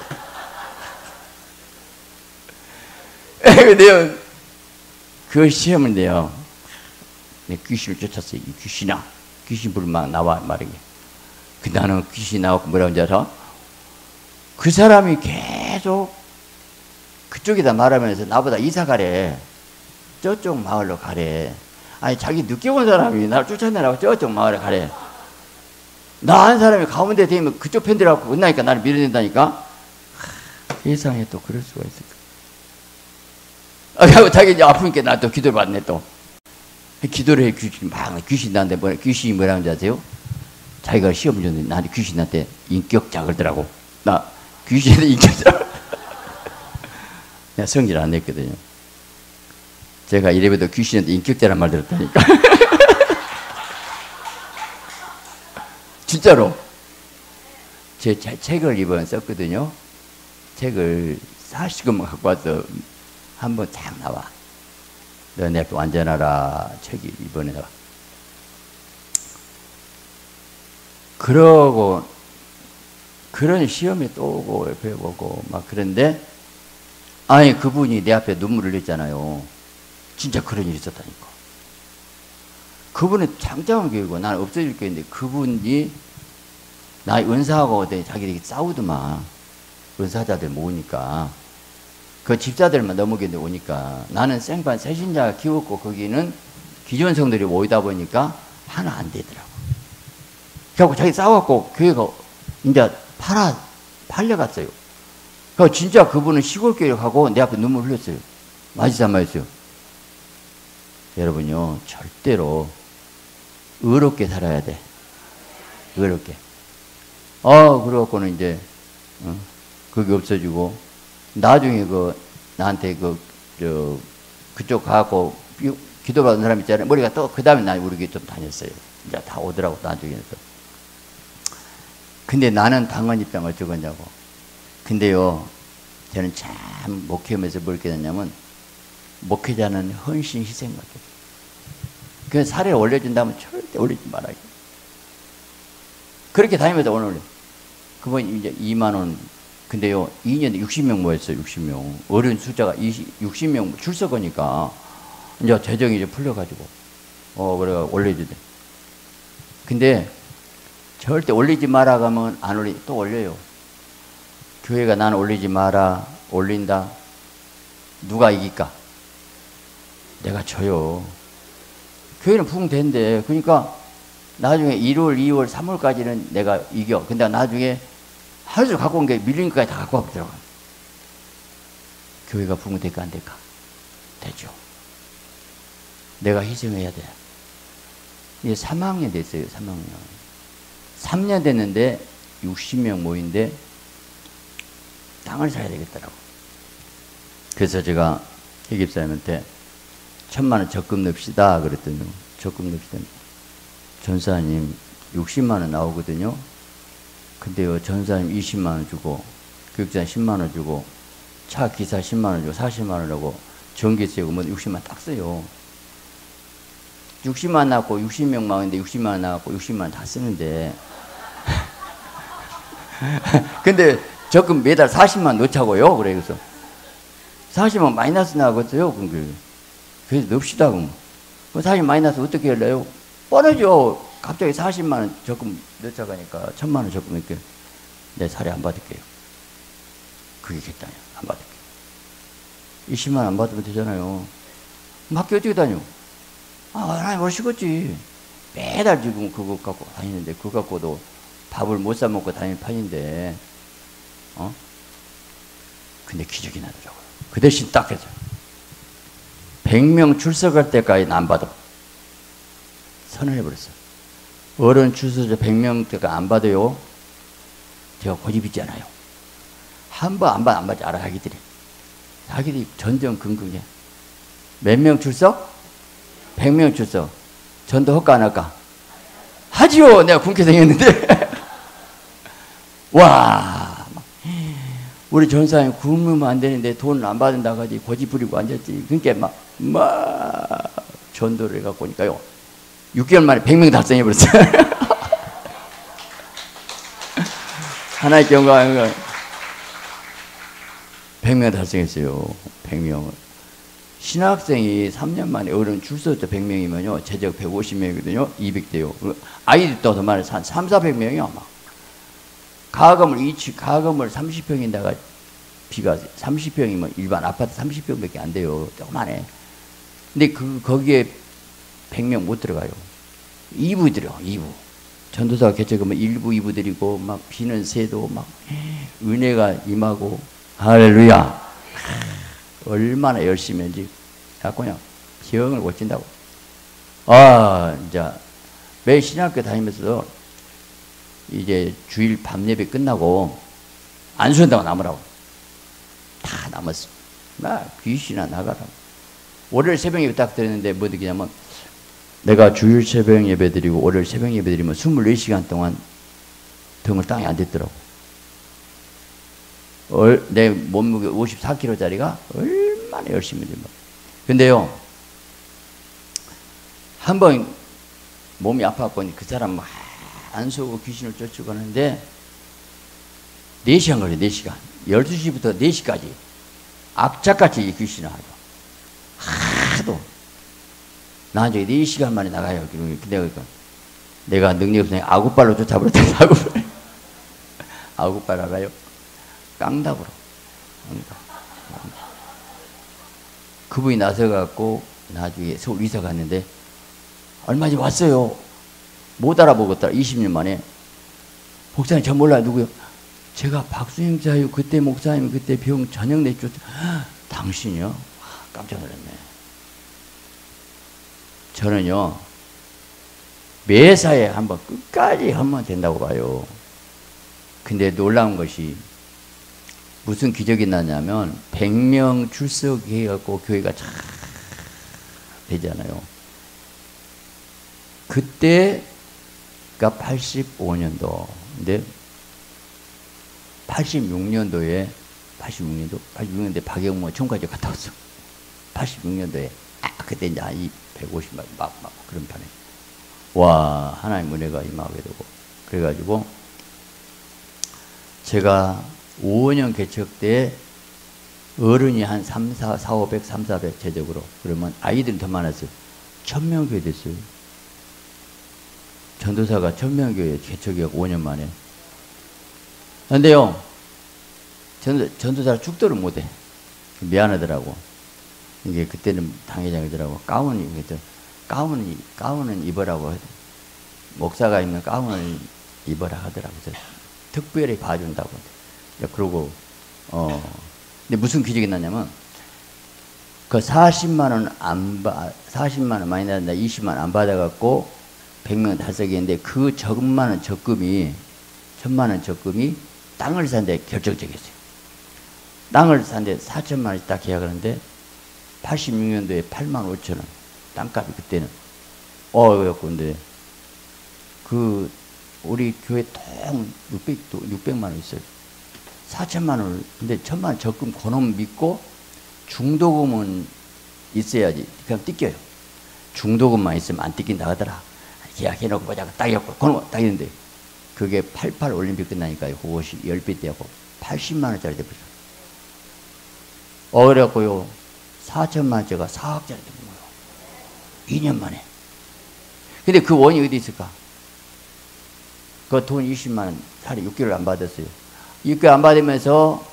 Speaker 1: 내가 그 시험을 내요. 내 귀신을 쫓았어요. 이 귀신아, 귀신 부르면 막 나와 말이게. 그 나는 귀신 나왔고 뭐라고 하는지 알아? 그 사람이 계속 그쪽에다 말하면서 나보다 이사 가래. 저쪽 마을로 가래. 아니 자기 늦게 온 사람이 나를 쫓아내라고 저쪽 마을에 가래. 나 한 사람이 가운데 되면 그쪽 팬들하고 끝나니까 나를 밀어낸다니까. 하, 세상에 또 그럴 수가 있을까. 아, 자기 이제 아프니까 나 또 기도를 받네 또. 기도를 해. 귀신 막 귀신 나한테 뭐 귀신이 뭐라는지 아세요? 자기가 시험 줬는데 나한테 귀신한테 인격자 그러더라고. 나 귀신한테 인격자. 내가 성질 안 냈거든요. 제가 이래봬도 귀신한테 인격자란 말 들었다니까. 진짜로. 제, 제 책을 이번에 썼거든요. 책을 사십 권만 갖고 와서 한번 쫙 나와. 너 내 앞에 완전하라 책이 이번에 나와. 그러고 그런 시험이 또 오고 배워보고 막 그런데 아니 그분이 내 앞에 눈물을 흘렸잖아요. 진짜 그런 일이 있었다니까. 그분은 장장한 교육이고 나는 없어질 교육인데 그분이 나 은사하고 자기들이 싸우더만. 은사자들 모으니까 그 집사들만 넘어겠는데 오니까 나는 생판 새신자 키웠고 거기는 기존 성들이 모이다 보니까 하나 안 되더라고. 그래갖고 자기 싸워갖고 교회가 이제 팔아 팔려갔어요. 그 진짜 그분은 시골 교회를 가고 내 앞에 눈물 흘렸어요. 맞지 안 맞았어요? 여러분요 절대로 의롭게 살아야 돼. 의롭게. 어 그래갖고는 이제 어, 그게 없어지고 나중에 그 나한테 그 저 그쪽 가고 기도받은 사람 있잖아요. 머리가 또 그 다음에 나 우리 교회 좀 다녔어요. 이제 다 오더라고 나중에서. 근데 나는 방언 입장 어쩌겠냐고. 근데요 저는 참 목회하면서 뭘 깨닫냐면 목회자는 헌신 희생 같아요. 그 사례를 올려준다면 절대 올리지 말아요. 그렇게 다니면서 오늘 그분 이제 이만 원. 근데요 이 년에 육십 명 모였어요. 육십 명. 어른 숫자가 육십 명 출석하니까 이제 재정이 이제 풀려가지고 어 그래가 올려주대. 근데 절대 올리지 마라 가면 안 올리 또 올려요. 교회가 나는 올리지 마라 올린다. 누가 이길까? 내가 져요. 교회는 부흥된대. 그러니까 나중에 일월, 이월, 삼월까지는 내가 이겨. 근데 나중에 하루 갖고 온 게 밀린 것까지 다 갖고 왔더라고요. 교회가 부흥될까 안 될까? 되죠. 내가 희생해야 돼. 이제 삼 학년 됐어요. 삼 학년. 삼 년 됐는데 육십 명 모인데 땅을 사야 되겠더라고. 그래서 제가 회집사님한테 천만 원 적금 넣읍시다 그랬더니 적금 넣읍시다. 전사님 육십만 원 나오거든요. 근데요 전사님 이십만 원 주고 교육자님 십만 원 주고 차 기사 십만 원 주고 사십만 원 하고 전기세고 뭐 육십만 원 딱 써요. 육십만 원 나왔고 육십 명 망인데 육십만 원 나왔고 육십만 원 다 쓰는데 근데 적금 매달 사십만 원 넣자고요. 그래 그래서 사십만 원 마이너스 나거든요. 그래서 넣읍시다. 그럼 사십 마이너스 어떻게 할래요? 뻔하죠. 갑자기 사십만 원 적금 넣자고 하니까 천만 원 적금 이렇게 내 사례 안 받을게요. 그게 겠다냐. 안 받을게요. 이십만 원 안 받으면 되잖아요. 학교 어떻게 다녀? 아, 하나님 오시겠지. 매달 지금 그거 갖고 다니는데 그거 갖고도 밥을 못 사 먹고 다니는 판인데 어? 근데 기적이 나더라고요. 그 대신 딱 해서 백 명 출석할 때까지 안 받아. 선언해버렸어. 어른 출석자 백 명 때가 안 받아요. 제가 고집 있잖아요. 한 번 안 받아 안 받지 알아 자기들이. 자기들이 전전긍긍해. 몇 명 출석? 백 명 출석. 전도 할까 안 할까? 하지요. 내가 군께 생겼는데. 와, 우리 전사님 굶으면 안 되는데 돈 안 받는다고 하지 고집 부리고 앉았지. 그러니까 막, 막 전도를 해갖고 오니까요. 육 개월 만에 백 명 달성해버렸어요. 하나의 경우가 백 명 달성했어요. 백 명을. 신학생이 삼 년 만에 어른 줄 서서 백 명이면요. 제적 백오십 명이거든요. 이백 대요. 아이들도 더 많아서 한 삼사백 명이요. 막. 가건물, 이치, 가건물 삼십 평인다가 비가 삼십 평이면 일반 아파트 삼십 평밖에 안 돼요. 조그만해. 근데 그, 거기에 백 명 못 들어가요. 이 부 들어, 이 부. 전도사 개척하면 일 부, 이 부 드리고, 막 비는 새도 막 은혜가 임하고, 할렐루야. 얼마나 열심히 했는지. 자꾸 그냥 병을 고친다고. 아, 이제 매 신학교 다니면서도 이제 주일 밤 예배 끝나고 안수한다고 남으라고. 다 남았어. 막 귀신아 나가라. 월요일 새벽 예배 딱 드렸는데 뭐 느끼냐면 내가 주일 새벽 예배 드리고 월요일 새벽 예배 드리면 이십사 시간 동안 등을 땅에 안 댔더라고. 얼, 내 몸무게 오십사 킬로그램짜리가 얼마나 열심히 했는지. 근데요, 한 번 몸이 아파갖고 그 사람 막 안수고 귀신을 쫓고 가는데 네 시간 걸려, 네 시간. 열두 시부터 네 시까지 악착같이 귀신을 하죠. 하도. 나중에 네 시간 만에 나가요. 근데 내가 능력이 없으니까 아구발로 쫓아버렸다. 아구발. 아구발 알아요? 깡답으로. 그분이 나서갖고 나중에 서울 이사 갔는데 얼마 전에 왔어요. 못 알아보겠더라. 이십 년 만에. 목사님 저 몰라요. 누구요? 제가 박수영 자유 그때 목사님 그때 병 저녁 내쫓 당신이요? 깜짝 놀랐네. 저는요 매사에 한번 끝까지 하면 된다고 봐요. 근데 놀라운 것이 무슨 기적이 나냐면 백 명 출석해갖고 교회가 잘 되잖아요. 그때가 팔십오 년도. 근데 팔십육 년도에 팔십육 년도 팔십육 년도에 박영모 총괄교 갔다 왔어. 팔십육 년도에 아, 그때 이제 이 백오십만 막, 막 그런 판에 와 하나님 은혜가 임하게 되고 그래가지고 제가 오 년 개척 때 어른이 한 삼, 사, 사, 오백, 삼, 사백 제적으로 그러면 아이들은 더 많았어요. 천명 교회 됐어요. 전도사가 천명 교회 개척이었고 오 년 만에. 근데요 전도, 전도사를 축도를 못해. 미안하더라고. 이게 그때는 당회장이더라고. 가운이 가운이 가운은 입으라고 하더라고. 목사가 입는 가운을 입어라 하더라고. 특별히 봐준다고. 그러고 어 근데 무슨 기적이 났냐면 그 사십만 원 안 받 사십만 원 많이 나는데 이십만 원 안 받아갖고 백 명 달성했는데 그 천만 원 적금이 천만 원 적금이 땅을 산데 결정적이었어요. 땅을 산데 사천만 원씩 딱 계약하는데 팔십육 년도에 팔만 오천 원 땅값이 그때는 어 그래갖고 근데 그 우리 교회 통 육백, 육백만 원 있어요. 사천만 원을 근데 천만 원 적금 그놈 믿고 중도금은 있어야지. 그럼 띠껴요. 중도금만 있으면 안 띠낀다 하더라. 계약해놓고 보자고 딱 해갖고 그놈 딱 했는데 그게 팔십팔 올림픽 끝나니까요. 그것이 십 배 떼고 팔십만 원짜리 돼버렸어요. 어 그래갖고요 사천만 원짜리가 사억짜리 된 거예요. 이 년 만에. 근데 그 원이 어디 있을까? 그 돈 이십만 원 살이 육 개월 안 받았어요. 육 개월 안 받으면서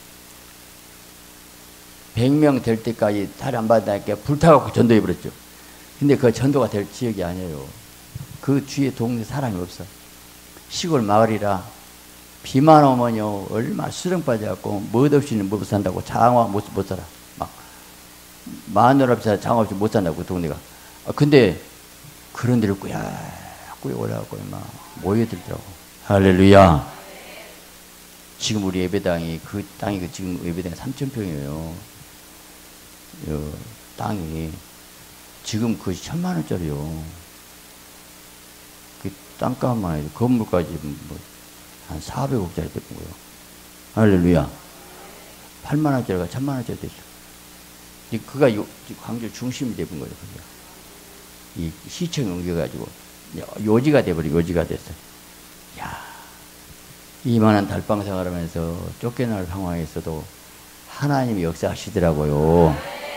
Speaker 1: 백 명 될 때까지 살이 안 받으니까 불타갖고 전도해버렸죠. 근데 그 전도가 될 지역이 아니에요. 그 주위에 동네 사람이 없어. 시골 마을이라 비만 오면요 얼마나 수렁 빠져갖고 멋없이는 못 산다고. 장화 못, 못 살아. 막 마늘 없이 장화 없이 못 산다고 그 동네가. 아, 근데 그런 데를 꾸역꾸역 올라가고 막 모여들더라고. 할렐루야. 지금 우리 예배당이 그 땅이 그 지금 예배당이 삼천 평이에요. 요 땅이 지금 그 천만 원짜리요. 그 땅값만 해도 건물까지 뭐 한 사백억짜리 됐던 거예요. 할렐루야. 팔만 원짜리가 천만 원짜리 됐어. 그가 요, 광주 중심이 되는 거예요. 그게. 이 시청 옮겨가지고 요지가 돼버리고 요지가 됐어. 야, 이만한 달방 생활하면서 쫓겨날 상황에서도 하나님이 역사하시더라고요.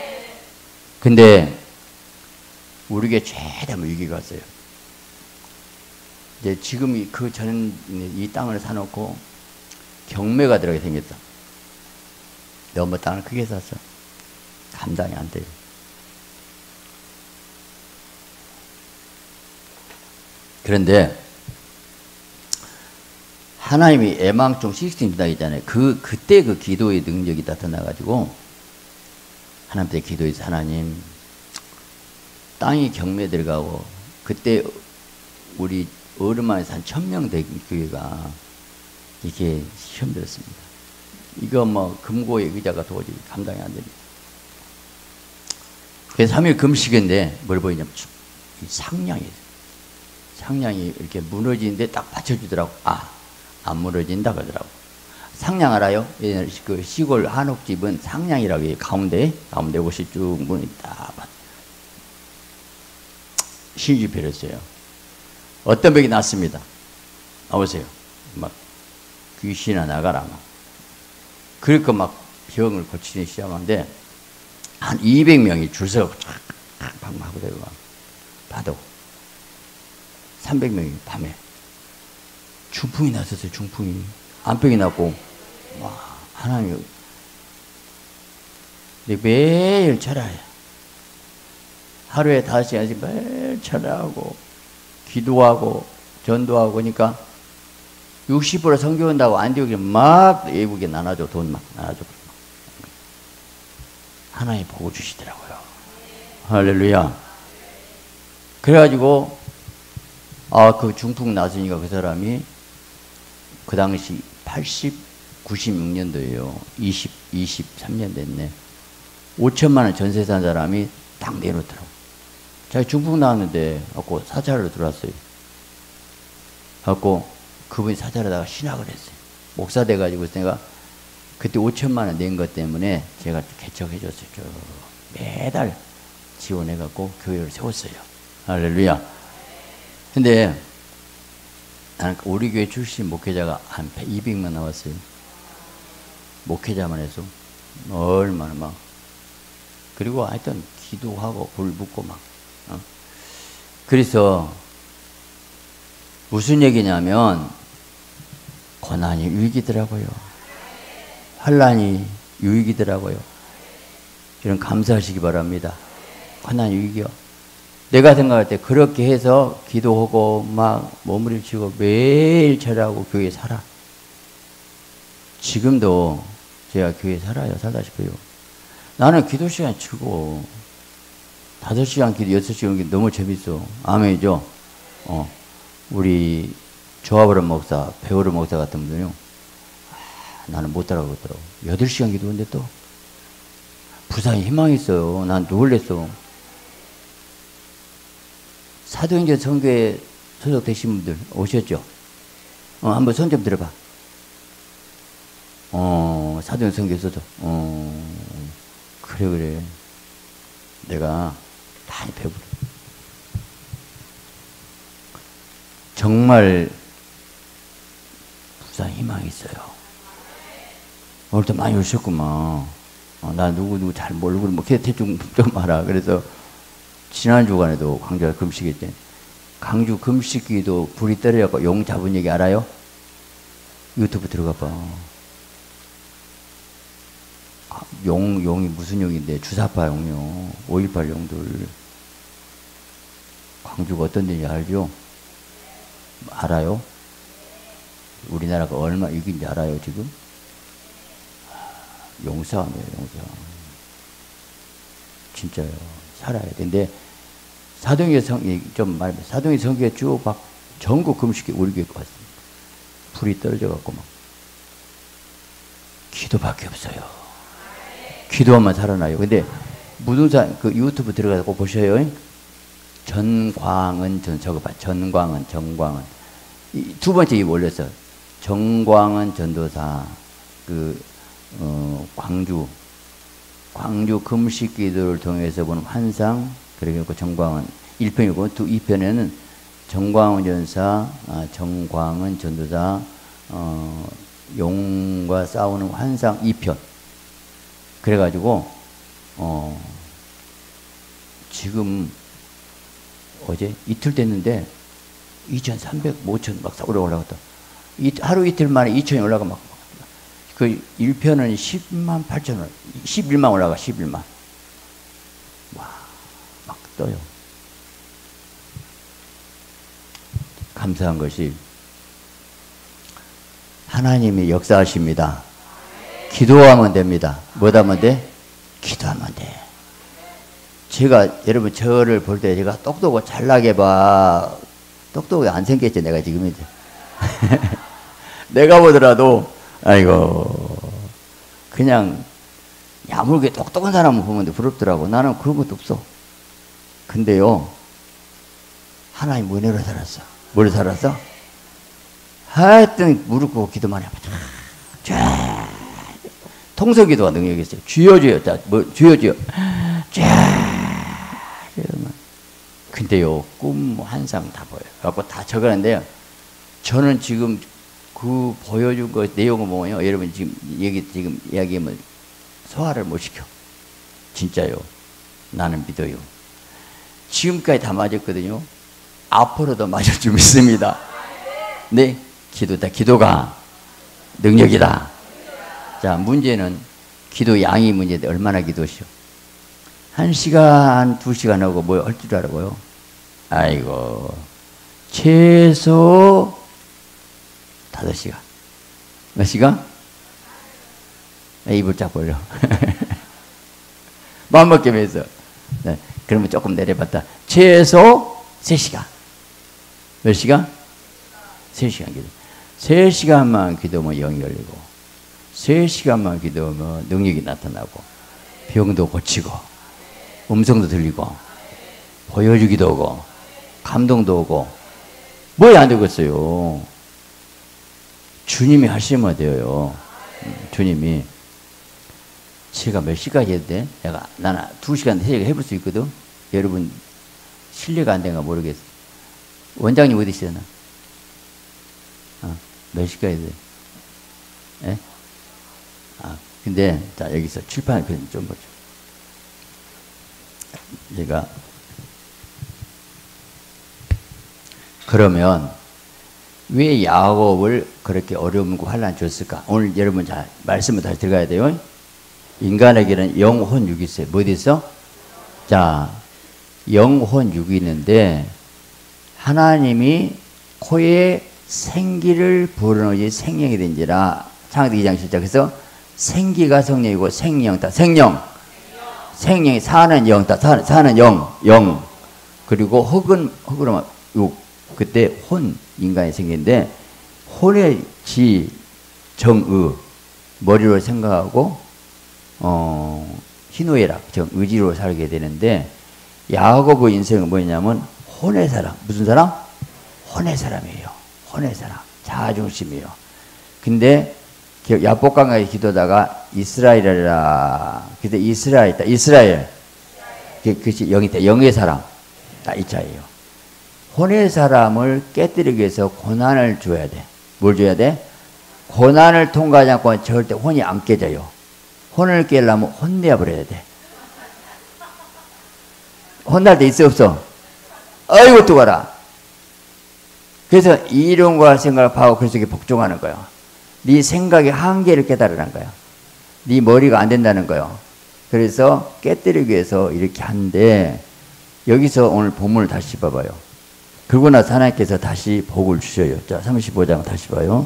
Speaker 1: 근데 우리에게 최대 위기가 왔어요. 이제 지금 그 전 이 땅을 사놓고 경매가 들어가게 생겼다. 너무 땅을 크게 샀어. 감당이 안 돼요. 그런데 하나님이 애망종 시스템 준다 있잖아요. 그 그때 그 기도의 능력이 나타나가지고 하나님께 기도해서 하나님 땅이 경매 들어가고 그때 우리 어른만에서 한 천 명 된 교회가 이게 시험 들었습니다. 이거 뭐 금고의 의자가 도저히 감당이 안 됩니다. 그래서 삼 일 금식인데 뭘 보이냐면 이 상냥이 상냥이 이렇게 무너지는데 딱 받쳐주더라고. 아, 안 무너진다 그러더라고. 상냥 알아요? 그 시골 한옥집은 상냥이라고 해요. 가운데 가운데 옷이 쭉 문이 딱 시집 베렸어요. 어떤 병이 났습니다. 나오세요. 막 귀신아 나가라 막. 그러니까 막 병을 고치기 시작하는데 한 이백 명이 줄 서고 막 하고 되고 봐도 삼백 명이 밤에 중풍이 났었어요. 중풍이 암병이 났고 와 하나님 매일 절하야. 하루에 다섯 시간씩 매일 절하고 기도하고 전도하고 그러니까 육십 퍼센트 성교 온다고 안디옥에 막 외국에 나눠줘. 돈 막 나눠줘. 하나님 보고 주시더라고요. 할렐루야. 그래가지고 아, 그 중풍 났으니까 그 사람이 그 당시 팔십, 구십육 년도예요. 이십, 이십삼 년 됐네. 오천만 원 전세 산 사람이 딱 내놓더라고. 자기 중풍 나왔는데 갖고 사찰로 들어왔어요. 갖고 그분이 사찰하다가 신학을 했어요. 목사 돼가지고 내가 그때 오천만 원 낸 것 때문에 제가 개척해줬어요. 쭉 매달 지원해갖고 교회를 세웠어요. 할렐루야. 근데 나는 우리 교회 출신 목회자가 한 이백 명 나왔어요. 목회자만 해서 얼마나 막 그리고 하여튼 기도하고 불 붙고 막 어? 그래서 무슨 얘기냐면 고난이 유익이더라고요. 환난이 유익이더라고요. 이런 감사하시기 바랍니다. 고난이 유익이요. 내가 생각할 때 그렇게 해서 기도하고 막 몸부림치고 매일 절하고 교회에 살아. 지금도 제가 교회에 살아요. 살다 싶어요. 나는 기도 시간 치고 다섯 시간 기도, 여섯 시간 기도 너무 재밌어. 아멘이죠? 어. 우리 조합으로 목사, 배우로 목사 같은 분들요. 아, 나는 못 따라가겠더라고. 여덟 시간 기도하는데 또 부산에 희망이 있어요. 난 놀랬어. 사도행전 선교에 소속되신 분들 오셨죠? 어, 한번 손 좀 들어봐. 어, 사도행전 선교에 소속. 어, 그래, 그래. 내가 많이 배우래. 정말 부산 희망이 있어요. 오늘도 많이 오셨구만. 어, 나 누구 누구 잘 모르고 뭐 대충 좀 알아. 그래서 지난 주간에도 광주가 금식했대. 광주 금식기도 불이 떨어져서 용 잡은 얘기 알아요? 유튜브 들어가 봐. 아, 용 용이 무슨 용인데 주사파 용요. 오일팔 용들. 광주가 어떤 데인지 알죠? 알아요? 우리나라가 얼마 위기인지 알아요, 지금? 용서하네요, 용서. 진짜요. 살아야 돼. 근데 사도행전 성, 좀 말하면 사도행전 성교에 쭉 막 전국 금식에 우리 교회 왔습니다. 불이 떨어져갖고 막. 기도밖에 없어요. 기도하면 살아나요. 근데 무등산 그 유튜브 들어가서 꼭 보셔요. 전광은 전 저거 봐. 전광은 정광은 이, 두 번째 입 올렸어. 정광은 전도사, 그, 어, 광주, 광주 금식 기도를 통해서 본 환상, 그리고 정광은 일 편이고, 두, 이 편에는 정광은 전사, 아, 정광은 전도사, 어, 용과 싸우는 환상 이 편. 그래가지고, 어, 지금, 어제 이틀 됐는데, 이천삼백, 오천 막 올라갔다. 이, 하루 이틀 만에 이천이 올라가 막, 그 일 편은 십만 팔천 원, 십일만 올라가, 십일만. 와, 막 떠요. 감사한 것이, 하나님이 역사하십니다. 기도하면 됩니다. 뭐 하면 돼? 기도하면 돼. 제가, 여러분, 저를 볼 때 제가 똑똑하고 잘나게 봐. 똑똑하게 안 생겼지, 내가 지금 이제. 내가 보더라도, 아이고, 그냥, 야물게 똑똑한 사람을 보면 부럽더라고. 나는 그런 것도 없어. 근데요, 하나님 은혜로 살았어. 뭘 살았어? 하여튼, 무릎 꿇고 기도만 해봐. 쫙. 통성 기도가 능력이 있어요. 주여, 주여. 자, 뭐, 주여, 주여. 쫙. 근데요, 꿈, 환상 다 보여요. 갖고 다 적어놨는데요. 저는 지금 그 보여준 거 내용을 보면요. 여러분 지금 얘기, 지금 이야기하면 소화를 못 시켜. 진짜요. 나는 믿어요. 지금까지 다 맞았거든요. 앞으로도 맞을 줄 믿습니다. 네. 기도다. 기도가 능력이다. 자, 문제는 기도 양이 문제인데 얼마나 기도시오? 한 시간, 두 시간 하고 뭐 할 줄 알아고요? 아이고, 최소 다섯 시간. 몇 시간? 입을 쫙 벌려. 마음먹게 해서. 네, 그러면 조금 내려봤다. 최소 세 시간. 몇 시간? 세 시간 기도. 세 시간만 기도하면 영이 열리고, 세 시간만 기도하면 능력이 나타나고, 병도 고치고, 음성도 들리고, 보여주기도 하고, 감동도 오고, 뭐야 안 되겠어요. 주님이 하시면 돼요. 주님이. 제가 몇 시까지 해도 돼? 내가, 나는 두 시간, 세 시간 해볼 수 있거든? 여러분, 실례가 안 된가 모르겠어. 원장님 어디 있어요? 어, 몇 시까지 해도 돼? 예? 아, 근데, 자, 여기서 칠판을 좀 보죠. 제가, 그러면, 왜 야곱을 그렇게 어려움과 환난 줬을까? 오늘 여러분 자, 말씀을 다시 들어가야 돼요. 인간에게는 영혼 육이 있어요. 뭐 어디 있어? 자, 영혼 육이 있는데, 하나님이 코에 생기를 불어넣으니 생명이 된지라. 창세기 이 장 칠 절. 그래서 생기가 성령이고 생명 다 생령. 생명이 사는 영 다 사는, 사는 영. 영. 그리고 흙은 흙으로 육. 그때 혼 인간이 생기는데 혼의 지 정의 머리로 생각하고 어 희노애락 정 의지로 살게 되는데 야곱의 인생은 뭐냐면 혼의 사람. 무슨 사람? 혼의 사람이에요. 혼의 사람. 자아중심이에요. 근데 야복강가에 기도다가 이스라엘이라. 그때 이스라엘 있다. 이스라엘. 그것이 영이 있다. 영의 사람. 딱 이 차이에요. 혼의 사람을 깨뜨리기 위해서 고난을 줘야 돼. 뭘 줘야 돼? 고난을 통과하지 않고 절대 혼이 안 깨져요. 혼을 깨려면 혼내버려야 돼. 혼날 때 있어 없어? 아이고 또 가라. 그래서 이론과 생각을 파고 그래서 이게 복종하는 거예요. 네 생각의 한계를 깨달으라는 거야. 네 머리가 안 된다는 거예요. 그래서 깨뜨리기 위해서 이렇게 한데 여기서 오늘 본문을 다시 봐봐요. 그러고 나서 하나님께서 다시 복을 주셔요. 자, 삼십오 장 다시 봐요.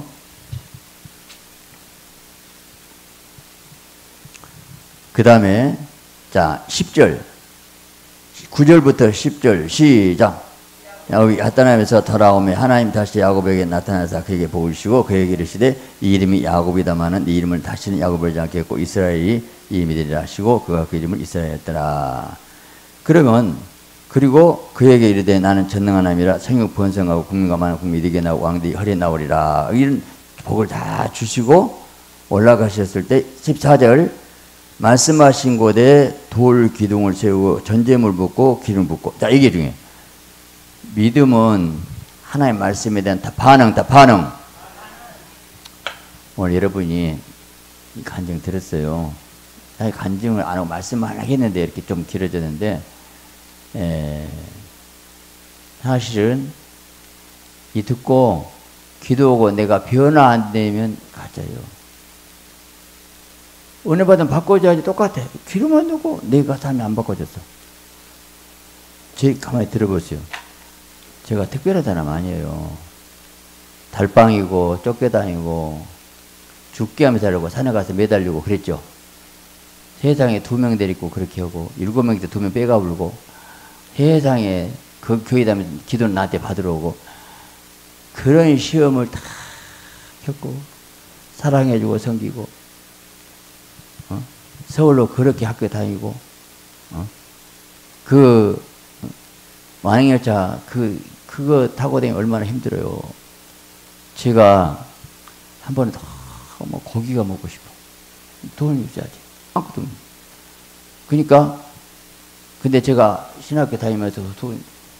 Speaker 1: 그 다음에, 자, 십 절. 구 절부터 십 절, 시작. 여기 나타나면서 돌아오며 하나님 다시 야곱에게 나타나서 그에게 복을 주시고 그에게 이르시되 이 이름이 야곱이다마는 이 이름을 다시는 야곱을 하지 않겠고 이스라엘이 이 이름이 되리라 하시고 그가 그 이름을 이스라엘 했더라. 그러면 그리고 그에게 이르되 나는 전능한 하나님이라 성육 번성하고 국민과 많은 국민이 되게 나고 왕들이 허리에 나오리라. 이런 복을 다 주시고 올라가셨을 때 십사 절 말씀하신 곳에 돌 기둥을 세우고 전제물 붓고 기름 붓고. 자, 이게 중요해. 믿음은 하나님의 말씀에 대한 다 반응, 다 반응. 오늘 여러분이 이 간증 들었어요. 사실 간증을 안 하고 말씀만 하겠는데 이렇게 좀 길어졌는데, 에, 사실은 이 듣고 기도하고 내가 변화 안 되면 가짜요. 은혜 받으면 바꿔줘야지. 똑같아. 기름 안 넣고 내가 삶이 안 바꿔졌어. 제 가만히 들어보세요. 제가 특별한 사람 아니에요. 달빵이고 쫓겨다니고 죽게 하며 살고 산에 가서 매달리고 그랬죠. 세상에 두 명 데리고 그렇게 하고 일곱 명한테 두 명 빼가 불고 세상에 그 교회 다니면 기도는 나한테 받으러 오고 그런 시험을 다 겪고 사랑해주고 섬기고 어? 서울로 그렇게 학교 다니고 어? 그 완행열차 그 그거 타고 다니면 얼마나 힘들어요. 제가 한 번에 뭐 고기가 먹고 싶어. 돈을 있어야지. 아무것도. 그러니까 근데 제가 신학교 다니면서 돈,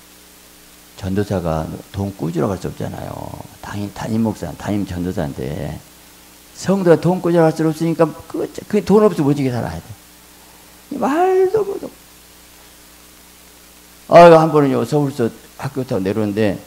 Speaker 1: 전도사가 돈 꾸주러 갈 수 없잖아요. 담임 담임 목사, 담임 전도사인데 성도가 돈 꾸주러 갈 수 없으니까 그 돈 없으면 오지게 살아야 돼. 말도 못하고. 아, 한 번은요 서울서 학교 타고 내려오는데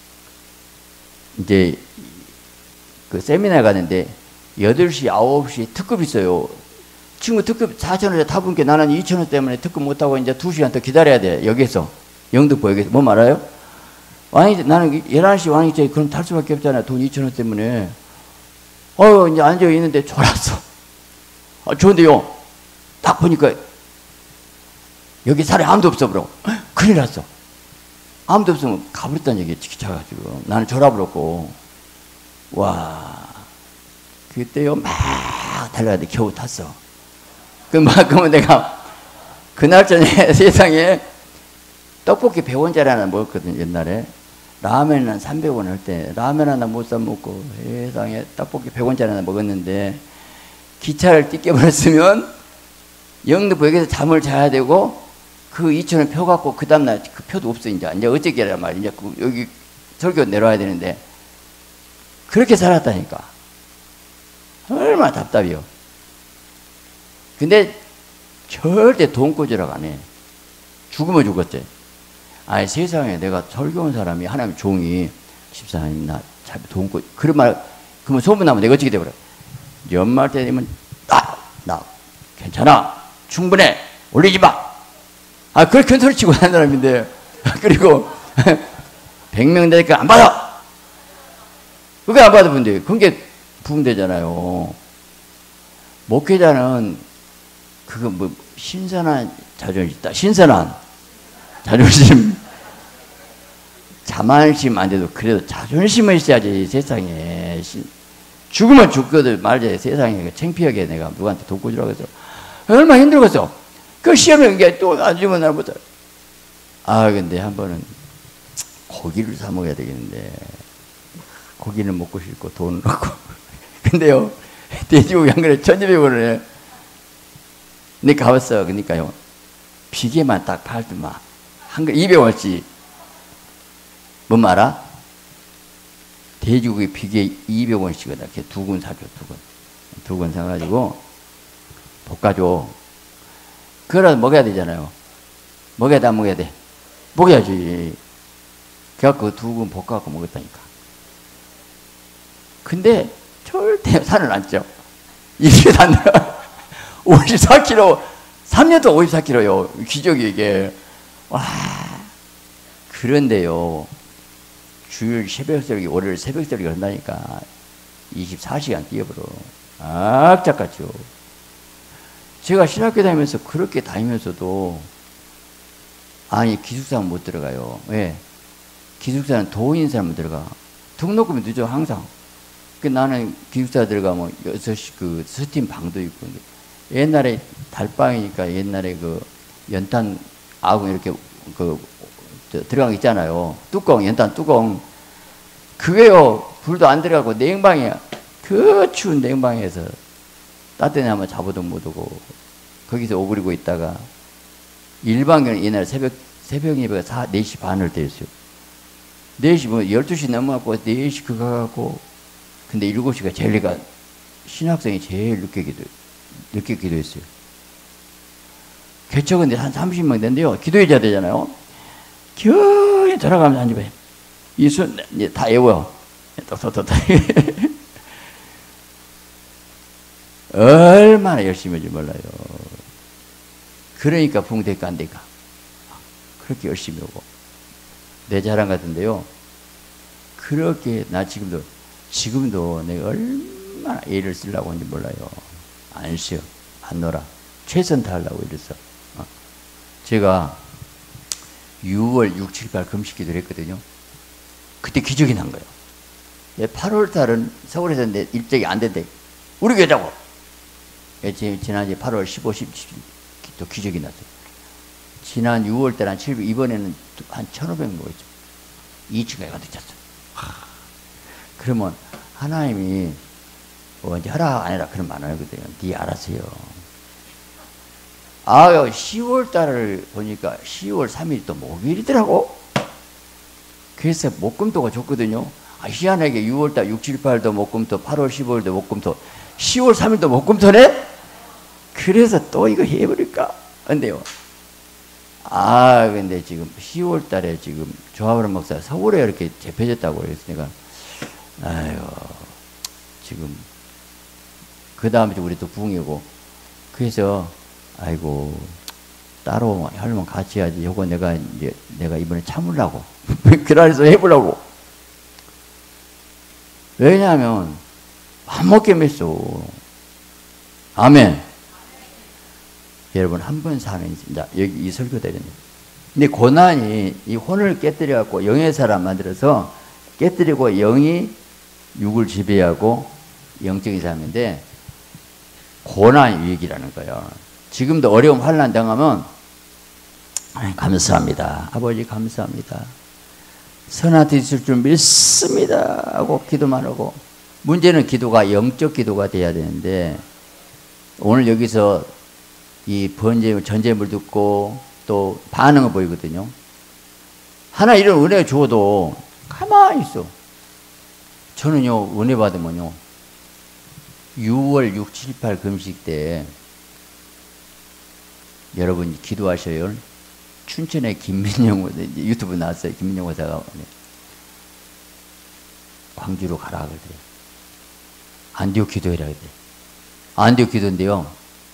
Speaker 1: 이제 그 세미나 가는데 여덟 시, 아홉 시 특급 있어요. 친구 특급 사천 원에 타분께 나는 이천 원 때문에 특급 못하고 이제 두 시간 더 기다려야 돼. 여기서. 영등포 여기서. 뭐 말아요? 왕이, 나는 열한 시 왕이제 그럼 탈 수밖에 없잖아요. 돈 이천 원 때문에. 어, 이제 앉아있는데 졸았어. 아, 좋은데요. 딱 보니까 여기 사람이 아무도 없어, 그러고. 큰일 났어. 아무도 없으면 가버렸다는 얘기에 기차가지고. 나는 졸아버렸고. 와. 그때요, 막 달려야 돼. 겨우 탔어. 그만큼은 내가 그날 전에 세상에 떡볶이 백 원짜리 하나 먹었거든, 옛날에. 라면은 삼백 원 할 때 라면 하나 못 사 먹고 세상에 떡볶이 백 원짜리 하나 먹었는데 기차를 띠껴버렸으면 영등포역에서 잠을 자야 되고 그 이천 원 표 갖고 그 다음날 그 표도 없어. 이제 이제 어떻게 하란 말이야. 이제 그 여기 설교 내려와야 되는데 그렇게 살았다니까. 얼마나 답답해요. 근데 절대 돈 꽂으라고 안 해. 죽으면 죽었지. 아니 세상에 내가 설교한 사람이 하나님 종이 집사님 나 잘 돈 꽂 그런 말 그러면 소문나면 내가 어떻게 돼버려. 연말 때 되면 아, 나 괜찮아 충분해 올리지 마. 아 그렇게 큰 소리 치고 하는 사람인데 그리고 백 명 되니까 안 받아. 그게 안 받으면 돼. 그게 부으면 되잖아요. 목회자는 그거 뭐 신선한 자존심 있다. 신선한 자존심. 자만심 안 돼도 그래도 자존심은 있어야지. 세상에 죽으면 죽거든 말이야. 세상에 창피하게 내가 누구한테 돈 꽂으라고 해서 얼마나 힘들겠어. 그 시험에 이게 또 안 주면 날 못해. 아 근데 한 번은 고기를 사 먹어야 되겠는데 고기는 먹고 싶고 돈은 없고 근데요 돼지고기 한 그릇 천이백 원을 해. 근데 가봤어. 그러니까요 비계만 딱 팔더만 한 그릇 이백 원씩. 뭔 말아? 돼지고기 비계 이백 원씩이다. 이렇게 두 근 사줘. 두 근. 두 근 사가지고 볶아줘. 그래서 먹어야 되잖아요. 먹어야 돼 안 먹어야 돼? 먹어야지. 그래갖고 두 근 볶아갖고 먹었다니까. 근데 절대 살을 안 쪄. 이게 안 들어. 오십사 킬로그램. 삼 년 동안 오십사 킬로그램요. 기적이 이게. 와. 그런데요. 주일 새벽설기, 월요일 새벽설기 한다니까. 이십사 시간 뛰어버려. 악착같죠. 제가 신학교 다니면서 그렇게 다니면서도 아니 기숙사는 못 들어가요. 왜? 기숙사는 도인 사람은 들어가. 등록금이 늦어 항상. 그 나는 기숙사 들어가면 여섯 시 그 스팀 방도 있고. 옛날에 달방이니까 옛날에 그 연탄 아궁 이렇게 그 들어간 거 있잖아요. 뚜껑 연탄 뚜껑. 그게요 불도 안 들어가고 냉방이야. 그 추운 냉방에서 따뜻한 한번 잡아도 못 오고 거기서 오그리고 있다가 일반경은 옛날 새벽 새벽 예배가 네 시 반을 때였어요. 네 시 뭐 열두 시 넘어갖고 네 시 그거 갖고 근데 일곱 시가 제일 내가 신학생이 제일 늦게 기도 늦게 기도했어요. 개척은 한 삼십 명 된대요. 기도해줘야 되잖아요. 겨우 돌아가면서 한 집에 이순 이제 다 외워. 또또또 얼마나 열심히 할지 몰라요. 그러니까 붕대가 안 되니까 그렇게 열심히 오고 내 자랑 같은데요. 그렇게 나 지금도 지금도 내가 얼마나 애를 쓰려고 하는지 몰라요. 안 쉬어 안 놀아 최선 다하려고 이랬어. 어. 제가 유월 육, 칠, 팔 금식 기도를 했거든요. 그때 기적이 난 거예요. 팔월 달은 서울에서 내 일정이 안 된대. 우리 교회자고. 지난주에 팔월 십오, 십칠 또 기적이 났어요. 지난 유월 달 한 칠백, 이번에는 한 천오백 모였죠. 이 층까지 가득 찼어요. 그러면 하나님이 뭐 이제 하라 안 해라 그런 말 안 하거든요. 네 알아서요. 아유 시월 달을 보니까 시월 삼 일 또 목요일이더라고. 그래서 목금토가 좋거든요. 아, 희한하게 유월 달 육, 칠, 팔도 목금토, 팔월 십오일도 목금토, 시월 삼 일도 목금토네? 그래서 또 이거 해버릴까? 근데요. 아, 근데 지금 시월 달에 지금 조합을 목사 서울에 이렇게 재패졌다고 그랬으니까, 아유, 지금, 그 다음에 우리 또 부흥이고, 그래서, 아이고, 따로 하려면 같이 해야지. 요거 내가 이제, 내가 이번에 참으려고. 그날에서 해보려고. 왜냐하면, 안 먹게 mes어. 아멘. 여러분, 한 번 사는, 이제, 여기 이 설교대로는. 근데 고난이 이 혼을 깨뜨려갖고 영의 사람 만들어서 깨뜨리고 영이 육을 지배하고 영적인 사람인데, 고난 유익이라는 거예요. 지금도 어려움 환난 당하면, 감사합니다. 아버지 감사합니다. 선한테 있을 줄 믿습니다. 하고 기도만 하고. 문제는 기도가 영적 기도가 돼야 되는데, 오늘 여기서 이 번제, 전제물 듣고 또 반응을 보이거든요. 하나 이런 은혜 줘도 가만히 있어. 저는요, 은혜 받으면요, 유월 육, 칠, 팔 금식 때 여러분 기도하셔요. 춘천의 김민영, 유튜브 나왔어요. 김민영 원사가 광주로 가라 그러더래요. 안디옥 기도해라 그러더래요. 안디옥 기도인데요.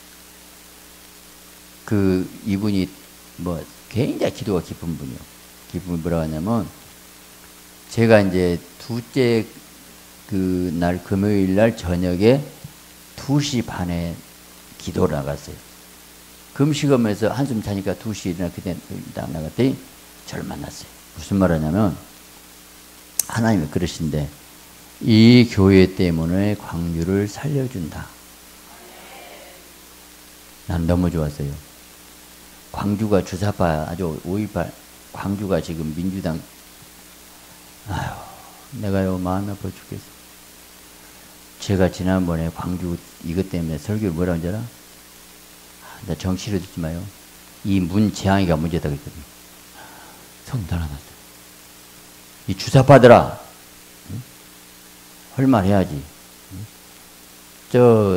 Speaker 1: 그, 이분이 뭐, 굉장히 기도가 깊은 분이요. 깊은 분이 뭐라고 하냐면, 제가 이제 둘째 그 날 금요일 날 저녁에 두 시 반에 기도를 나갔어요. 금식하면서 한숨 자니까 두 시 일어나 그때 나갔더니 저를 만났어요. 무슨 말 하냐면, 하나님이 그러신데, 이 교회 때문에 광주를 살려준다. 난 너무 좋았어요. 광주가 주사파 아주 오일팔, 광주가 지금 민주당, 아휴, 내가요, 마음 아파 죽겠어. 제가 지난번에 광주 이것 때문에 설교를 뭐라고 하는지 알아? 나 정치를 듣지 마요. 이 문재앙이가 문제다 그랬거든요. 성 달아났어요. 이 주사파들아, 응? 할 말 해야지. 응? 저,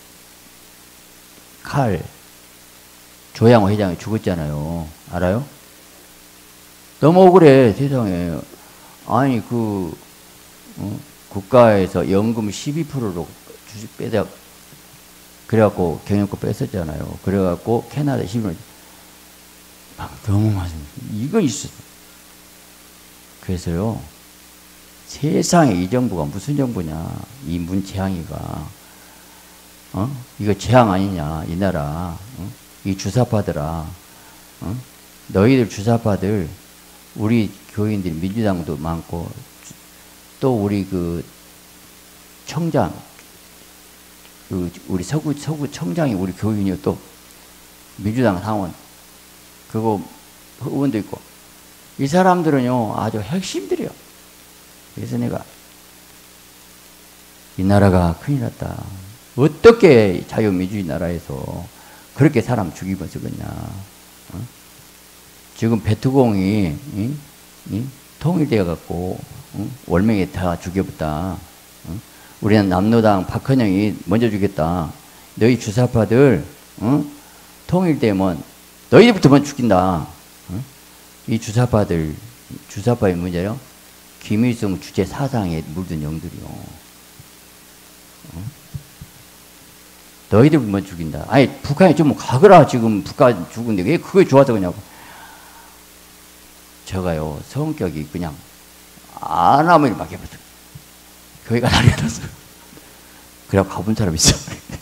Speaker 1: 칼, 조양호 회장이 죽었잖아요. 알아요? 너무 억울해, 세상에. 아니, 그, 어? 국가에서 연금 십이 퍼센트로 주식 빼자. 그래갖고 경영권 뺐었잖아요. 그래갖고 캐나다 십일 퍼센트. 막 너무 맞습니다. 이거 있어. 그래서요, 세상에 이 정부가 무슨 정부냐. 이 문재앙이가. 어? 이거 재앙 아니냐, 이 나라. 어? 이 주사파들아. 어? 너희들 주사파들, 우리 교인들, 민주당도 많고, 또 우리 그 청장, 그 우리 서구, 서구 청장이 우리 교인이요. 또 민주당 상원, 그거 의원도 있고. 이 사람들은요, 아주 핵심들이요. 그래서 내가 이 나라가 큰일 났다. 어떻게 자유민주주의 나라에서 그렇게 사람 죽이면서 그냐. 어? 지금 베트공이 이? 이? 통일되어 갖고 어? 월명에 다 죽여봤다. 어? 우리는 남노당 박헌영이 먼저 죽였다. 너희 주사파들 어? 통일되면 너희들부터 먼저 죽인다. 어? 이 주사파들 주사파의 문제요. 김일성 주체 사상에 물든 영들이요. 어? 너희들 먼저 죽인다. 아니 북한이 좀 가거라. 지금 북한 죽은데 왜 그게 좋아서 그냐고. 저가요 성격이 그냥 안 하면 이렇게 막혀버려. 거기가 난리가 났어. 그래 가본 사람 있어.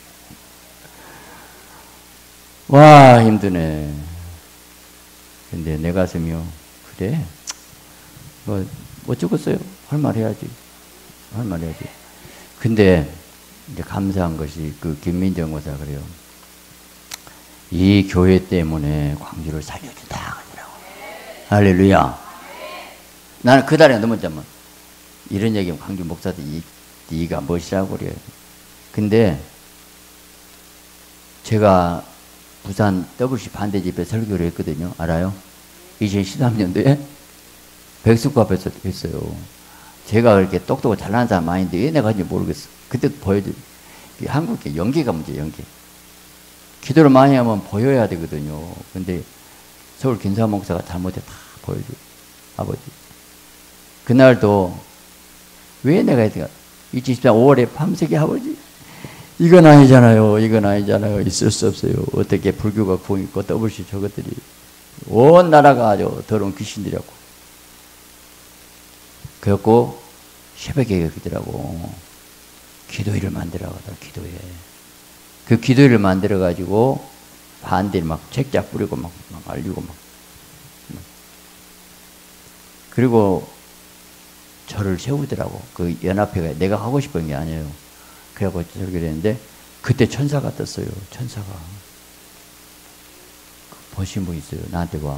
Speaker 1: 와 힘드네. 근데 내 가슴이요. 그래 뭐 어쩌겠어요. 할 말 해야지. 할 말 해야지. 근데 이제 감사한 것이 그 김민정 고사 그래요. 이 교회 때문에 광주를 살려준다 하더라고. 할렐루야. 나는 그 달에 넘었자면 이런 얘기하면 광주 목사들 이, 네가 멋이라고 그래요. 근데 제가 부산 더블유씨 반대 집회 설교를 했거든요. 알아요? 이천십삼 년도에 백숙 앞에서 했어요. 제가 그렇게 똑똑하고 잘나는 사람 아닌데 왜 내가 하는지 모르겠어. 그때 보여줘. 한국의 연기가 문제, 연기. 기도를 많이 하면 보여야 되거든요. 근데 서울 김사 목사가 잘못해 다 보여줘. 아버지. 그날도 왜 내가 했을까? 이천십삼 오월에 밤새게 아버지. 이건 아니잖아요. 이건 아니잖아요. 있을 수 없어요. 어떻게 불교가 공 있고 더블유씨 저것들이 온 나라가 아주 더러운 귀신들이었고. 그래갖고 새벽에 그러더라고. 기도회를 만들어 가다 기도회. 그 기도회를 만들어 가지고 반대를 막 책자 뿌리고 막, 막 알리고 막. 그리고 저를 세우더라고. 그 연합회가 내가 하고 싶은 게 아니에요. 그래갖고 설교를 했는데 그때 천사가 떴어요. 천사가. 보신 분 있어요. 나한테 와.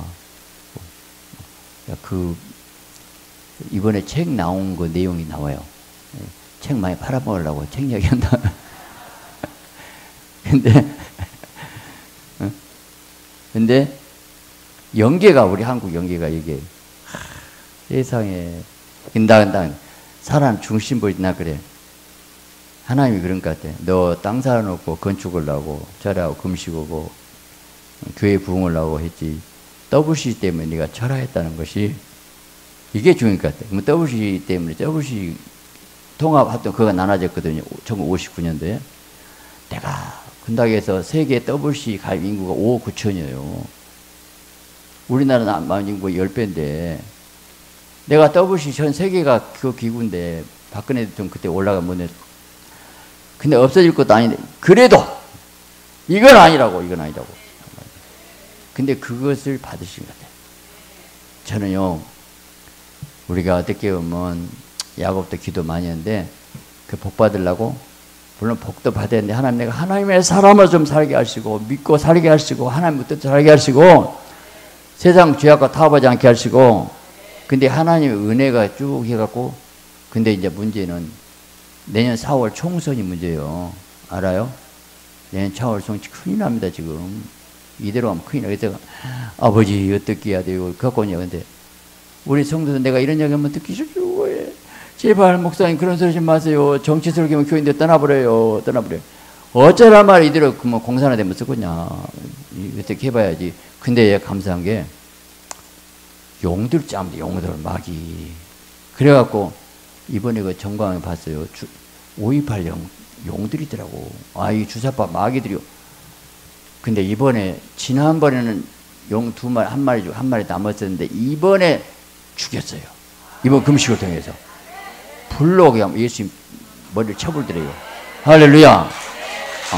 Speaker 1: 그 이번에 책 나온 거 내용이 나와요. 책 많이 팔아먹으려고 책 얘기한다. 근데 어? 근데 연계가 우리 한국 연계가 이게 하, 세상에 근다 사람 중심부이나 그래. 하나님이 그런 것 같아. 너 땅 사놓고 건축을 하고 절하고 금식하고 교회 부흥을 하고 했지. 더블유씨 때문에 네가 철화했다는 것이 이게 중요한 것 같아. 그럼 더블유씨 때문에 더블유씨 통합합동 그가 나눠졌거든요. 천구백오십구 년도에. 내가 근닥에서 세계 더블유씨 가입 인구가 오억 구천이에요. 우리나라는 만 인구 십 배인데 내가 더블유씨 전 세계가 그 기구인데 박근혜 좀 그때 올라가 못해. 근데 없어질 것도 아닌데 그래도 이건 아니라고 이건 아니라고. 근데 그것을 받으신 것 같아요. 저는요 우리가 어떻게 보면 야곱도 기도 많이 했는데 그 복 받으려고 물론 복도 받아야 되는데 하나님 내가 하나님의 사람을 좀 살게 하시고 믿고 살게 하시고 하나님의 뜻 살게 하시고 세상 죄악과 타협하지 않게 하시고 근데 하나님의 은혜가 쭉 해갖고 근데 이제 문제는 내년 사월 총선이 문제예요. 알아요? 내년 사월 총선 큰일 납니다 지금. 이대로 하면 큰일 나. 그래서 아버지 어떻게 해야 돼요? 갖고냐. 근데 우리 성도들 내가 이런 얘기하면 듣기 싫죠. 제발 목사님 그런 소리 좀 마세요. 정치 설교면 교인들 떠나버려요. 떠나버려요. 어쩌라 말 이대로 뭐 공산화 되면 쓰겠냐. 어떻게 해봐야지. 근데 감사한 게 용들 짬도 용들 막이. 그래갖고 이번에 그 정광에 봤어요. 오이팔 용, 용들이더라고. 아, 이 주사파 마귀들이요. 근데 이번에 지난번에는 용 두 마리 한 마리 한 마리 남았었는데 이번에 죽였어요. 이번 금식을 통해서 불로 그냥 예수님 머리를 쳐불더래요. 할렐루야. 어.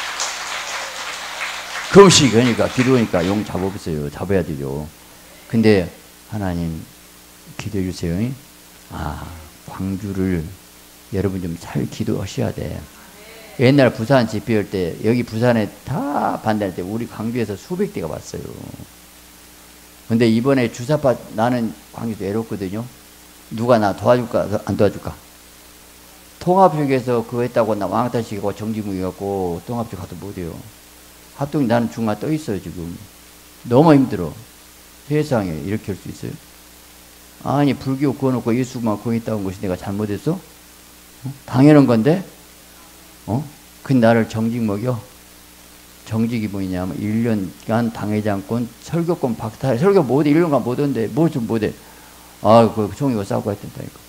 Speaker 1: 금식 그러니까 기도하니까 용 잡아보세요. 잡아야 되죠. 근데 하나님 기도해 주세요. 아 광주를 여러분 좀 잘 기도하셔야 돼. 옛날 부산 집회할 때 여기 부산에 다 반대할 때 우리 광주에서 수백 대가 왔어요. 근데 이번에 주사파 나는 광주도 외롭거든요. 누가 나 도와줄까 안 도와줄까? 통합쪽에서 그거 했다고 나 왕따시키고 정지무기갖고 통합쪽 가도 못해요. 합동이 나는 중간 떠 있어요 지금. 너무 힘들어. 세상에 이렇게 할 수 있어요? 아니 불교 구워놓고 예수만 거기 있다는 것이 내가 잘못했어? 어? 당연한 건데? 어? 그 나를 정직 먹여? 정직이 뭐냐면 일 년간 당회장권 설교권 박탈. 설교 못해. 일 년간 못한대. 뭐 좀 못해. 아, 그 총이고 싸우고 했던다니까.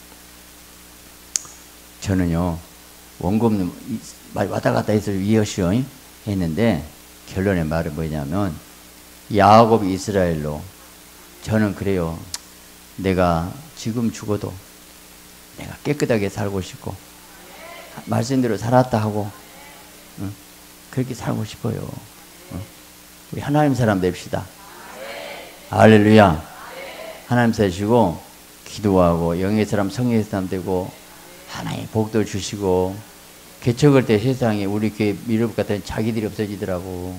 Speaker 1: 저는요 원금님 왔다 갔다 해서 위허시오 했는데 결론의 말은 뭐냐면 야곱이 이스라엘로 저는 그래요. 내가 지금 죽어도 내가 깨끗하게 살고 싶고 말씀대로 살았다 하고 응? 그렇게 살고 싶어요. 응? 우리 하나님 사람 됩시다. 할렐루야. 하나님 되시고 기도하고 영의 사람 성의 사람 되고 하나님 복도 주시고 개척할 때 세상에 우리 교회 미륵 같은 자기들이 없어지더라고.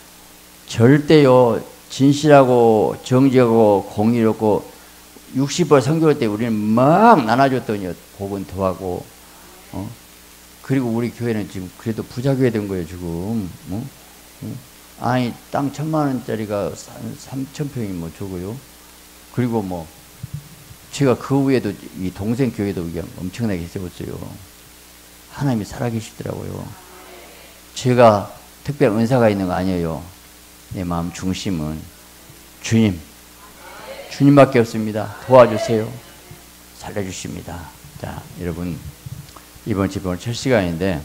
Speaker 1: 절대요 진실하고 정직하고 공의롭고 육십 번 선교할 때 우리는 막 나눠줬더니 복은 더하고 어? 그리고 우리 교회는 지금 그래도 부자교회 된 거예요 지금. 어? 어? 아니 땅 천만 원짜리가 삼천 평이 뭐 적어요. 그리고 뭐 제가 그 위에도 이 동생 교회도 그냥 엄청나게 세웠어요. 하나님이 살아계시더라고요. 제가 특별 은사가 있는 거 아니에요. 내 마음 중심은 주님, 주님밖에 없습니다. 도와주세요. 살려주십니다. 자, 여러분 이번 집은 첫 시간인데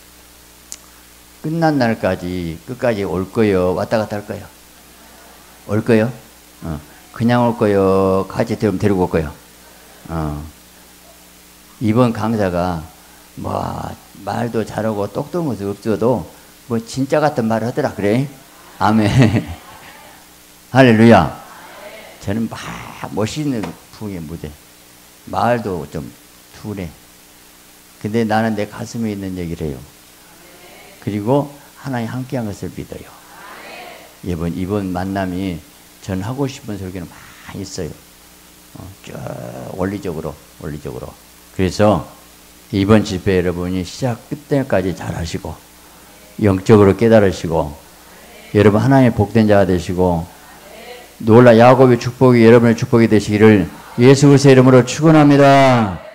Speaker 1: 끝난 날까지 끝까지 올 거요? 왔다 갔다 할 거요? 올 거요? 어. 그냥 올 거요? 같이 데리고 올 거요? 어. 이번 강사가 뭐 말도 잘하고 똑똑한 없어도 뭐 진짜 같은 말을 하더라 그래. 아멘. 할렐루야. 저는 막 멋있는 풍의 무대. 말도 좀 둔해. 근데 나는 내 가슴에 있는 얘기를 해요. 그리고 하나님 함께한 것을 믿어요. 이번 이번 만남이 전 하고 싶은 설교는 많이 있어요. 어, 쭉 원리적으로 원리적으로. 그래서 이번 집회 여러분이 시작 끝까지 잘 하시고 영적으로 깨달으시고 여러분 하나님의 복된 자가 되시고 놀라 야곱의 축복이 여러분의 축복이 되시기를 예수 그리스도의 이름으로 축원합니다.